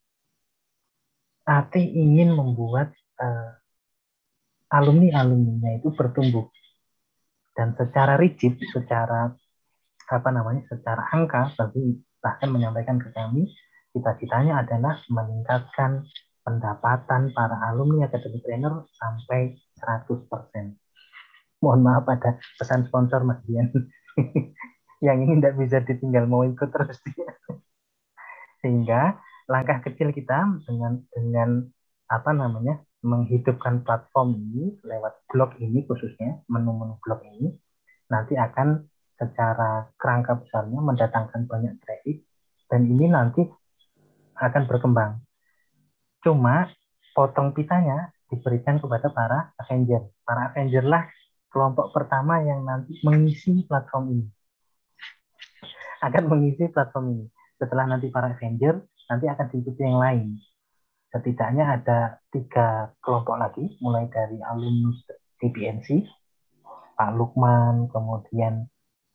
AT ingin membuat alumni-alumninya itu bertumbuh dan secara rigid, secara secara angka, Babi bahkan menyampaikan ke kami cita-citanya adalah meningkatkan pendapatan para alumni Academy Trainer sampai 100%. Mohon maaf ada pesan sponsor Mas Dian. Yang ini tidak bisa ditinggal mau ikut terus. Sehingga langkah kecil kita dengan menghidupkan platform ini lewat blog ini khususnya, menu-menu blog ini nanti akan secara kerangka besarnya mendatangkan banyak traffic dan ini nanti akan berkembang. Cuma potong pitanya diberikan kepada para Avenger. Para Avenger lah kelompok pertama yang nanti mengisi platform ini. Akan mengisi platform ini. Setelah nanti para Avenger, nanti akan diikuti yang lain. Setidaknya ada 3 kelompok lagi, mulai dari alumnus TPNC, Pak Lukman, kemudian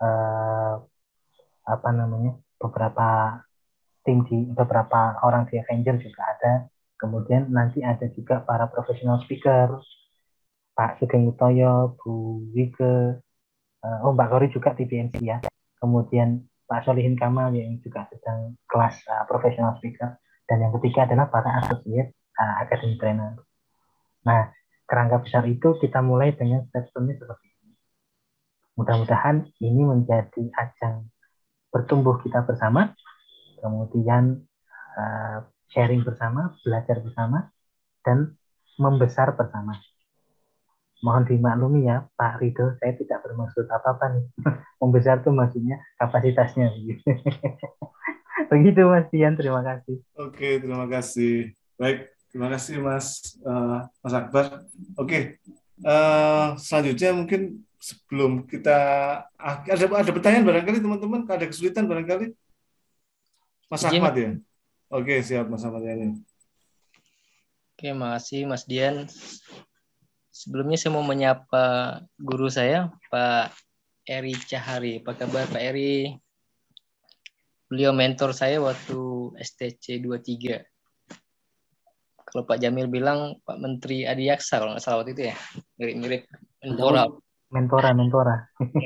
beberapa orang di Avenger juga ada. Kemudian nanti ada juga para professional speaker, Pak Sugeng Utoyo, Bu Wike, Mbak Kori juga TPNC ya. Kemudian Pak Solihin Kamal yang juga sedang kelas professional speaker. Dan yang ketiga adalah para associate Academy Trainer. Nah, kerangka besar itu kita mulai dengan step-stepnya seperti ini. Mudah-mudahan ini menjadi ajang bertumbuh kita bersama, kemudian sharing bersama, belajar bersama, dan membesar bersama. Mohon dimaklumi ya Pak Rido, saya tidak bermaksud apa-apa nih. Membesar itu maksudnya kapasitasnya. Begitu Mas Dian, terima kasih. Oke, terima kasih. Baik, terima kasih Mas Akbar. Oke, selanjutnya mungkin sebelum kita ada pertanyaan barangkali teman-teman, ada kesulitan barangkali. Mas Ahmad ya. Oke, siap Mas Ahmad ini. Oke, makasih Mas Dian. Sebelumnya saya mau menyapa guru saya, Pak Eri Cahari. Apa kabar Pak Eri? Beliau mentor saya waktu STC 23. Kalau Pak Jamil bilang Pak Menteri Adiaksa kalau nggak salah waktu itu ya. Mirip-mirip Menpora. Menpora.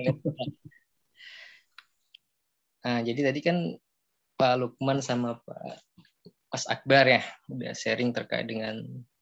Nah, jadi tadi kan Pak Lukman sama Pak Mas Akbar ya udah sharing terkait dengan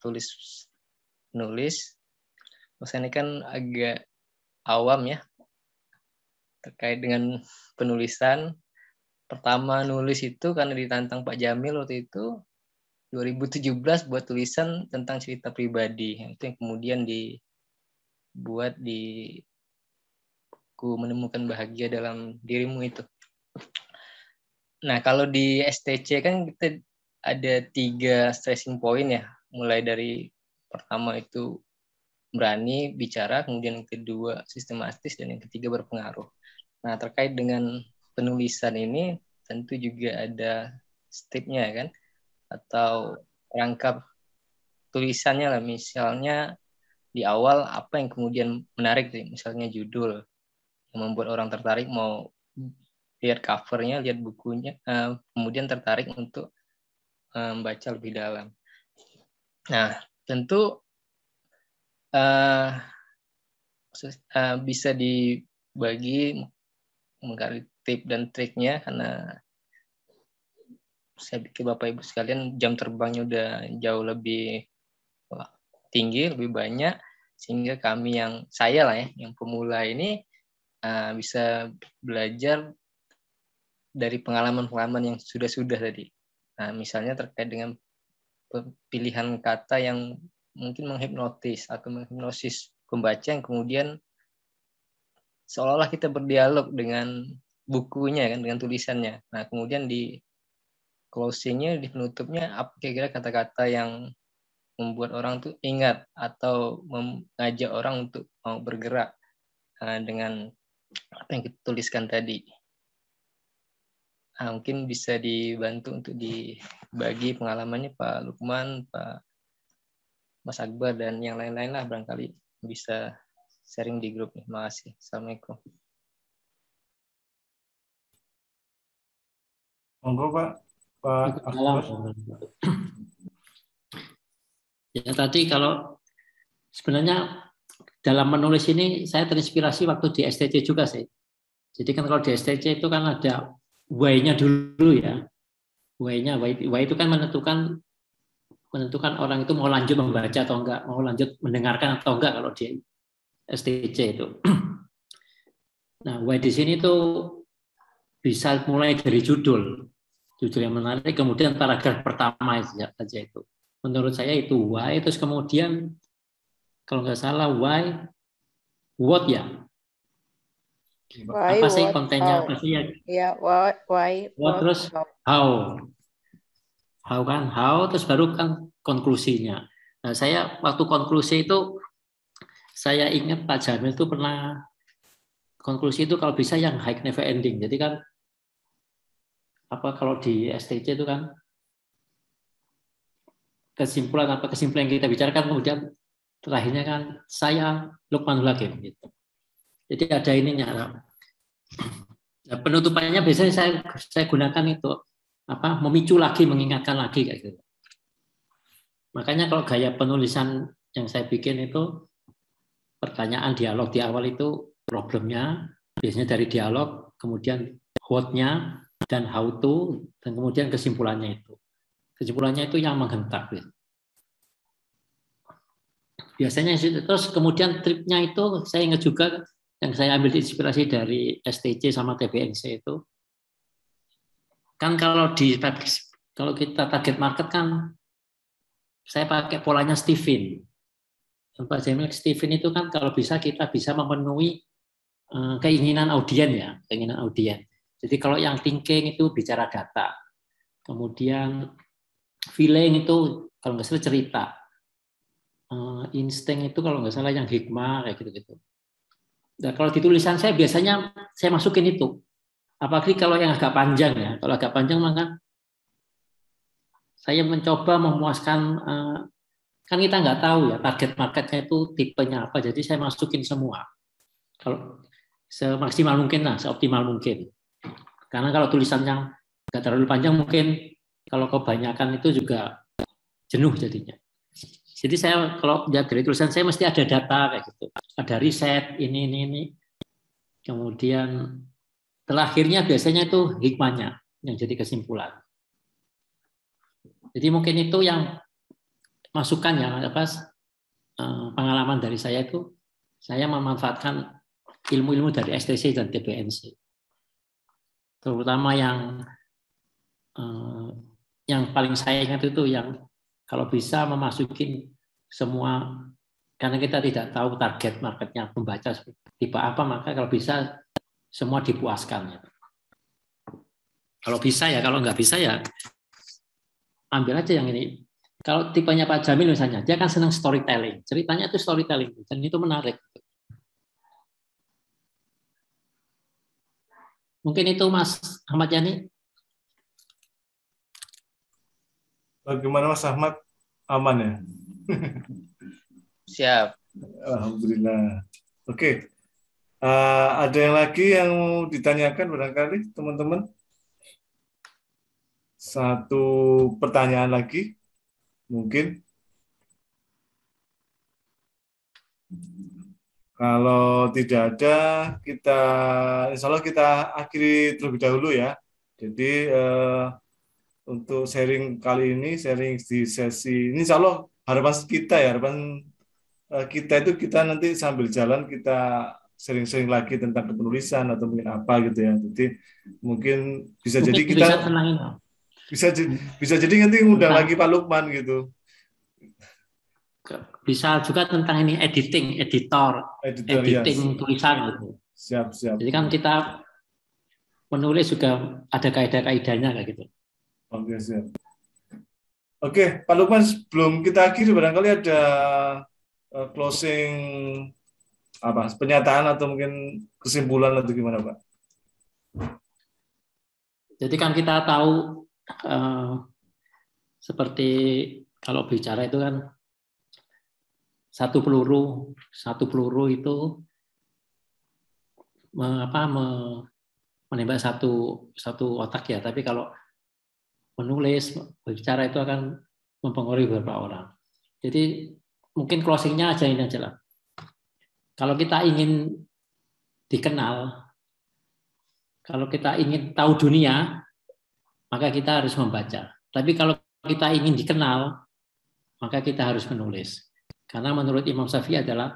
nulis. Saya ini kan agak awam ya terkait dengan penulisan. Pertama nulis itu karena ditantang Pak Jamil waktu itu 2017 buat tulisan tentang cerita pribadi. Itu yang kemudian dibuat di buku Menemukan Bahagia Dalam Dirimu itu. Nah, kalau di STC kan kita ada 3 stressing point ya. Mulai dari pertama itu berani bicara, kemudian yang kedua sistematis, dan yang ketiga berpengaruh. Nah, terkait dengan penulisan ini tentu juga ada stepnya kan, atau rangkap tulisannya lah. Misalnya di awal apa yang kemudian menarik, misalnya judul yang membuat orang tertarik mau lihat covernya, lihat bukunya, kemudian tertarik untuk membaca lebih dalam. Nah, tentu bisa dibagi menggali tip dan triknya, karena saya pikir Bapak Ibu sekalian jam terbangnya udah jauh lebih tinggi, lebih banyak, sehingga kami saya lah ya, yang pemula ini bisa belajar dari pengalaman-pengalaman yang sudah tadi. Nah, misalnya terkait dengan pilihan kata yang mungkin menghipnotis atau menghipnosis pembaca yang kemudian seolah-olah kita berdialog dengan bukunya kan, dengan tulisannya. Nah, kemudian di closing-nya, di penutupnya, apa kira-kira kata-kata yang membuat orang tuh ingat atau mengajak orang untuk mau bergerak dengan apa yang kita tuliskan tadi. Mungkin bisa dibantu untuk dibagi pengalamannya Pak Lukman, Pak Mas Akbar, dan yang lain-lain lah barangkali bisa sharing di grup. Terima kasih. Assalamualaikum. Monggo Pak Akbar. Ya tadi kalau sebenarnya dalam menulis ini saya terinspirasi waktu di STC juga sih. Jadi kan kalau di STC itu kan ada why-nya dulu ya. Why-nya, why itu kan menentukan orang itu mau lanjut membaca atau enggak, mau lanjut mendengarkan atau enggak kalau di STC itu. Nah, why di sini tuh bisa mulai dari judul yang menarik, kemudian paragraf pertama saja itu. Menurut saya itu why, terus kemudian kalau nggak salah why, what ya? Why, apa sih what, kontennya? how. Apa sih ya? Ya, why, what, terus how kan, how, terus baru kan konklusinya. Nah, saya waktu konklusi itu saya ingat Pak Jamil itu pernah konklusi itu kalau bisa yang high never ending. Jadi kan apa kalau di STC itu kan kesimpulan yang kita bicarakan kemudian terakhirnya kan saya Lukmanul Hakim gitu. Jadi ada ininya. Nah, penutupannya biasanya saya gunakan itu memicu lagi, mengingatkan lagi kayak gitu. Makanya kalau gaya penulisan yang saya bikin itu pertanyaan dialog di awal itu problemnya biasanya dari dialog, kemudian what-nya dan how to, dan kemudian kesimpulannya itu. Kesimpulannya itu yang menghentak. Biasanya terus kemudian tripnya itu saya ingat juga yang saya ambil inspirasi dari STC sama TBNC itu. Kan kalau kita target market kan saya pakai polanya Steven. Pak Jamil, Steven itu kan kalau bisa kita bisa memenuhi keinginan audien. Jadi kalau yang thinking itu bicara data. Kemudian feeling itu kalau nggak salah cerita, insting itu kalau nggak salah yang hikmah kayak gitu. Nah, kalau di tulisan saya biasanya saya masukin itu, apalagi kalau yang agak panjang ya. Kalau agak panjang maka saya mencoba memuaskan, kan kita nggak tahu ya target marketnya itu tipenya apa, jadi saya masukin semua. Kalau semaksimal mungkin lah, seoptimal mungkin. Karena kalau tulisan yang nggak terlalu panjang mungkin kalau kebanyakan itu juga jenuh jadinya. Jadi saya kalau lihat dari tulisan saya mesti ada data kayak gitu. Ada riset ini. Kemudian terakhirnya biasanya itu hikmahnya yang jadi kesimpulan. Jadi mungkin itu yang masukan ya, pengalaman dari saya itu saya memanfaatkan ilmu-ilmu dari STC dan TBNC. Terutama yang paling saya ingat itu yang kalau bisa memasukin semua, karena kita tidak tahu target marketnya pembaca tipe apa, maka kalau bisa semua dipuaskan. Kalau bisa ya, kalau nggak bisa ya ambil aja yang ini. Kalau tipenya Pak Jamil misalnya, dia kan senang storytelling. Ceritanya itu storytelling, dan itu menarik. Mungkin itu Mas Ahmad Yani. Bagaimana Mas Ahmad? Aman ya? Siap. Alhamdulillah. Oke. Ada yang lagi yang mau ditanyakan barangkali teman-teman? Satu pertanyaan lagi, mungkin. Kalau tidak ada, insya Allah kita akhiri terlebih dahulu ya. Jadi untuk sharing kali ini, sharing di sesi ini, insya Allah harapan kita itu kita nanti sambil jalan kita sering-sering lagi tentang kepenulisan atau mungkin apa gitu ya. Jadi mungkin bisa jadi kita bisa jadi nanti undang lagi Pak Lukman gitu. bisa juga tentang ini editing tulisan gitu. Siap. Jadi kan kita menulis juga ada kaidah-kaidahnya kayak gitu. Oke, siap. Oke, Pak Lukman, sebelum kita akhiri barangkali ada closing pernyataan atau mungkin kesimpulan atau gimana, Pak? Jadi kan kita tahu seperti kalau bicara itu kan satu peluru itu menembak satu otak ya, tapi kalau menulis berbicara itu akan mempengaruhi beberapa orang. Jadi mungkin closingnya aja ini aja lah. Kalau kita ingin dikenal, kalau kita ingin tahu dunia, maka kita harus membaca. Tapi kalau kita ingin dikenal, maka kita harus menulis. Karena menurut Imam Syafi'i adalah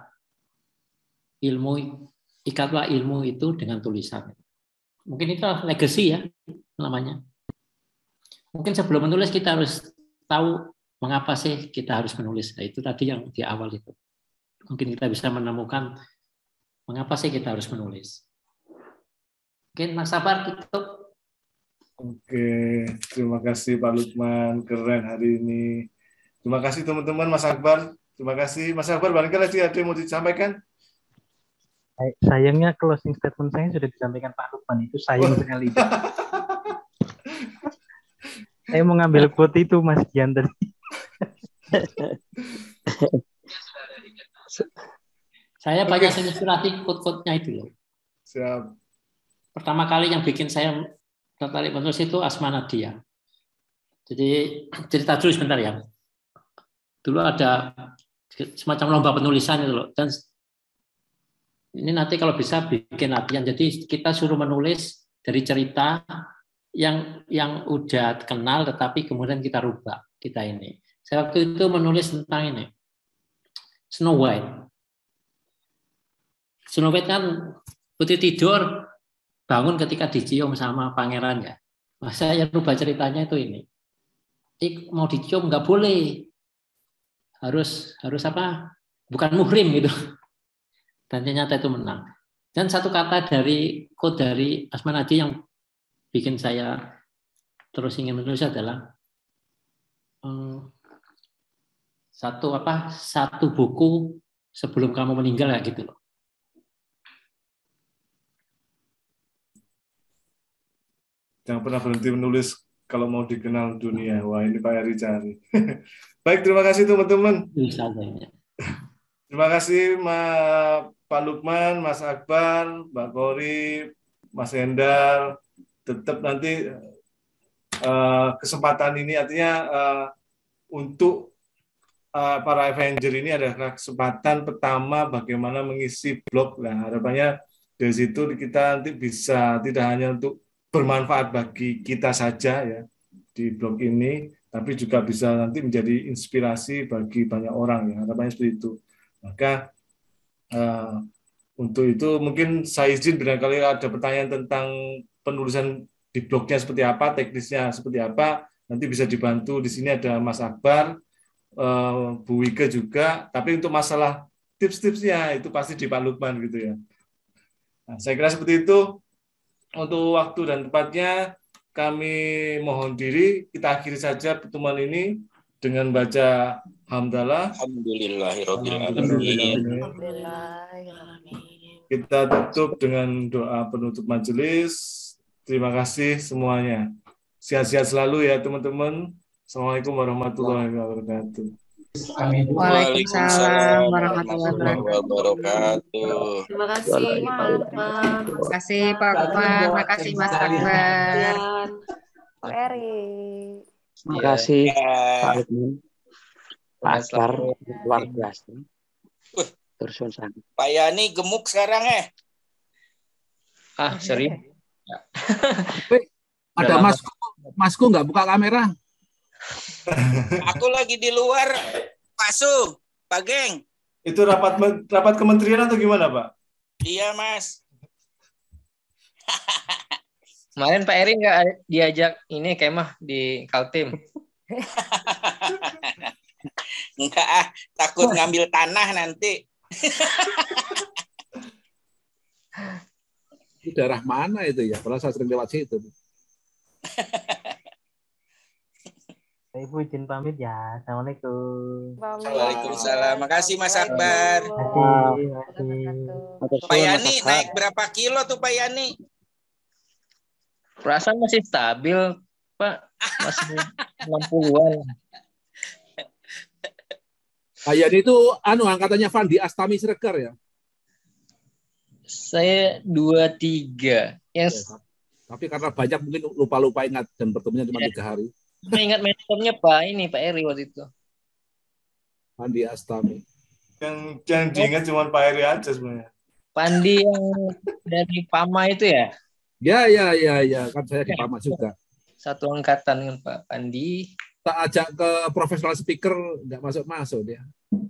ikatlah ilmu itu dengan tulisan. Mungkin itu legacy ya namanya. Mungkin sebelum menulis kita harus tahu mengapa sih kita harus menulis. Nah, itu tadi yang di awal itu. Mungkin kita bisa menemukan mengapa sih kita harus menulis. Mungkin Mas Sabar tutup. Oke, terima kasih Pak Lukman, keren hari ini. Terima kasih teman-teman, Mas Akbar. Terima kasih Mas Akbar, barangkali ada yang mau disampaikan? Sayangnya closing statement saya sudah disampaikan Pak Lukman, itu sayang sekali. Saya mau ngambil quote itu Mas Gian tadi. Saya banyak inspirasi quote-quote-nya itu loh. Siap. Pertama kali yang bikin saya tertarik menulis itu Asma Nadia. Jadi cerita dulu sebentar ya. Dulu ada semacam lomba penulisan itu loh. Dan ini nanti kalau bisa bikin latihan. Jadi kita suruh menulis dari cerita yang udah kenal tetapi kemudian kita rubah kita ini. Saya waktu itu menulis tentang ini Snow White. Snow White kan putri tidur bangun ketika dicium sama pangerannya. Nah, saya rubah ceritanya itu ini. Mau dicium nggak boleh. Harus apa? Bukan muhrim gitu. Dan ternyata itu menang. Dan satu kata dari quote dari Asma Nadia yang bikin saya terus ingin menulis adalah satu buku sebelum kamu meninggal ya gitu loh. Jangan pernah berhenti menulis kalau mau dikenal dunia. Wah, ini Pak Heri cari. Baik, terima kasih teman-teman. Terima kasih Pak Lukman, Mas Akbar, Mbak Kori, Mas Hendar. Tetap nanti kesempatan ini artinya untuk para Avenger ini adalah kesempatan pertama bagaimana mengisi blog. Nah, harapannya dari situ kita nanti bisa tidak hanya untuk bermanfaat bagi kita saja ya di blog ini, tapi juga bisa nanti menjadi inspirasi bagi banyak orang ya. Harapannya seperti itu. Maka untuk itu mungkin saya izin barangkali ada pertanyaan tentang penulisan di blognya seperti apa, teknisnya seperti apa, nanti bisa dibantu. Di sini ada Mas Akbar, Bu Wike juga, tapi untuk masalah tips-tipsnya itu pasti di Pak Lukman gitu ya. Nah, saya kira seperti itu. Untuk waktu dan tempatnya kami mohon diri, kita akhiri saja pertemuan ini dengan baca hamdalah. Alhamdulillahirabbil alamin. Kita tutup dengan doa penutup majelis. Terima kasih semuanya. Sehat-sehat selalu ya teman-teman. Assalamualaikum warahmatullahi wabarakatuh. Waalaikumsalam warahmatullahi wabarakatuh. Terima kasih Pak Lukman. Terima kasih Pak Lukman. Terima kasih Mas Akbar. Pak Eri. Terima kasih Pak Lukman. Pak Akbar luar biasa. Terus Pak Yani gemuk sekarang serius. Ada Masku nggak buka kamera? Aku lagi di luar, Pak Su, Pak Geng. Itu rapat kementerian atau gimana, Pak? Iya, Mas. Kemarin Pak Eri nggak diajak ini kemah di Kaltim. Enggak, takut ngambil tanah nanti. Di daerah mana itu ya? Padahal saya sering lewat situ. Ibu izin pamit ya. Assalamualaikum. Waalaikumsalam. Makasih Mas Akbar. Pak Yani naik berapa kilo tuh Pak Yani? Perasaan masih stabil, Pak. Masih 60-an. Pak Yani itu angkatannya Fandi Astami Siregar ya? Saya 23. Tapi karena banyak mungkin lupa-lupa ingat dan bertemunya cuma 3 hari. Saya ingat mentornya Pak Eri waktu itu. Fandi Astami. Yang diingat cuma Pak Eri aja sebenarnya. Pandi yang dari PAMA itu ya? Ya. Kan saya di PAMA juga. Satu angkatan dengan Pak Pandi. Tak ajak ke professional speaker, nggak masuk dia.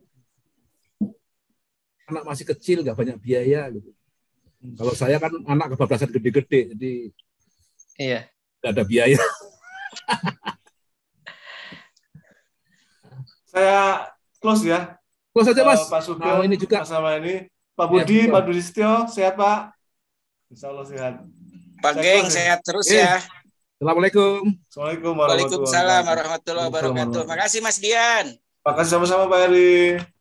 Anak masih kecil, nggak banyak biaya gitu. Kalau saya kan anak kebablasan gede-gede, jadi nggak ada biaya. Saya close ya. Close aja Mas. Pak Sugeng, ini juga. sama ini. Pak Budi, Pak Dudistyo, sehat Pak? Insya Allah sehat. Pak Geng, sehat terus ya. Assalamualaikum. Assalamualaikum warahmatullahi wabarakatuh. Makasih Mas Dian. Makasih sama-sama Pak Eri.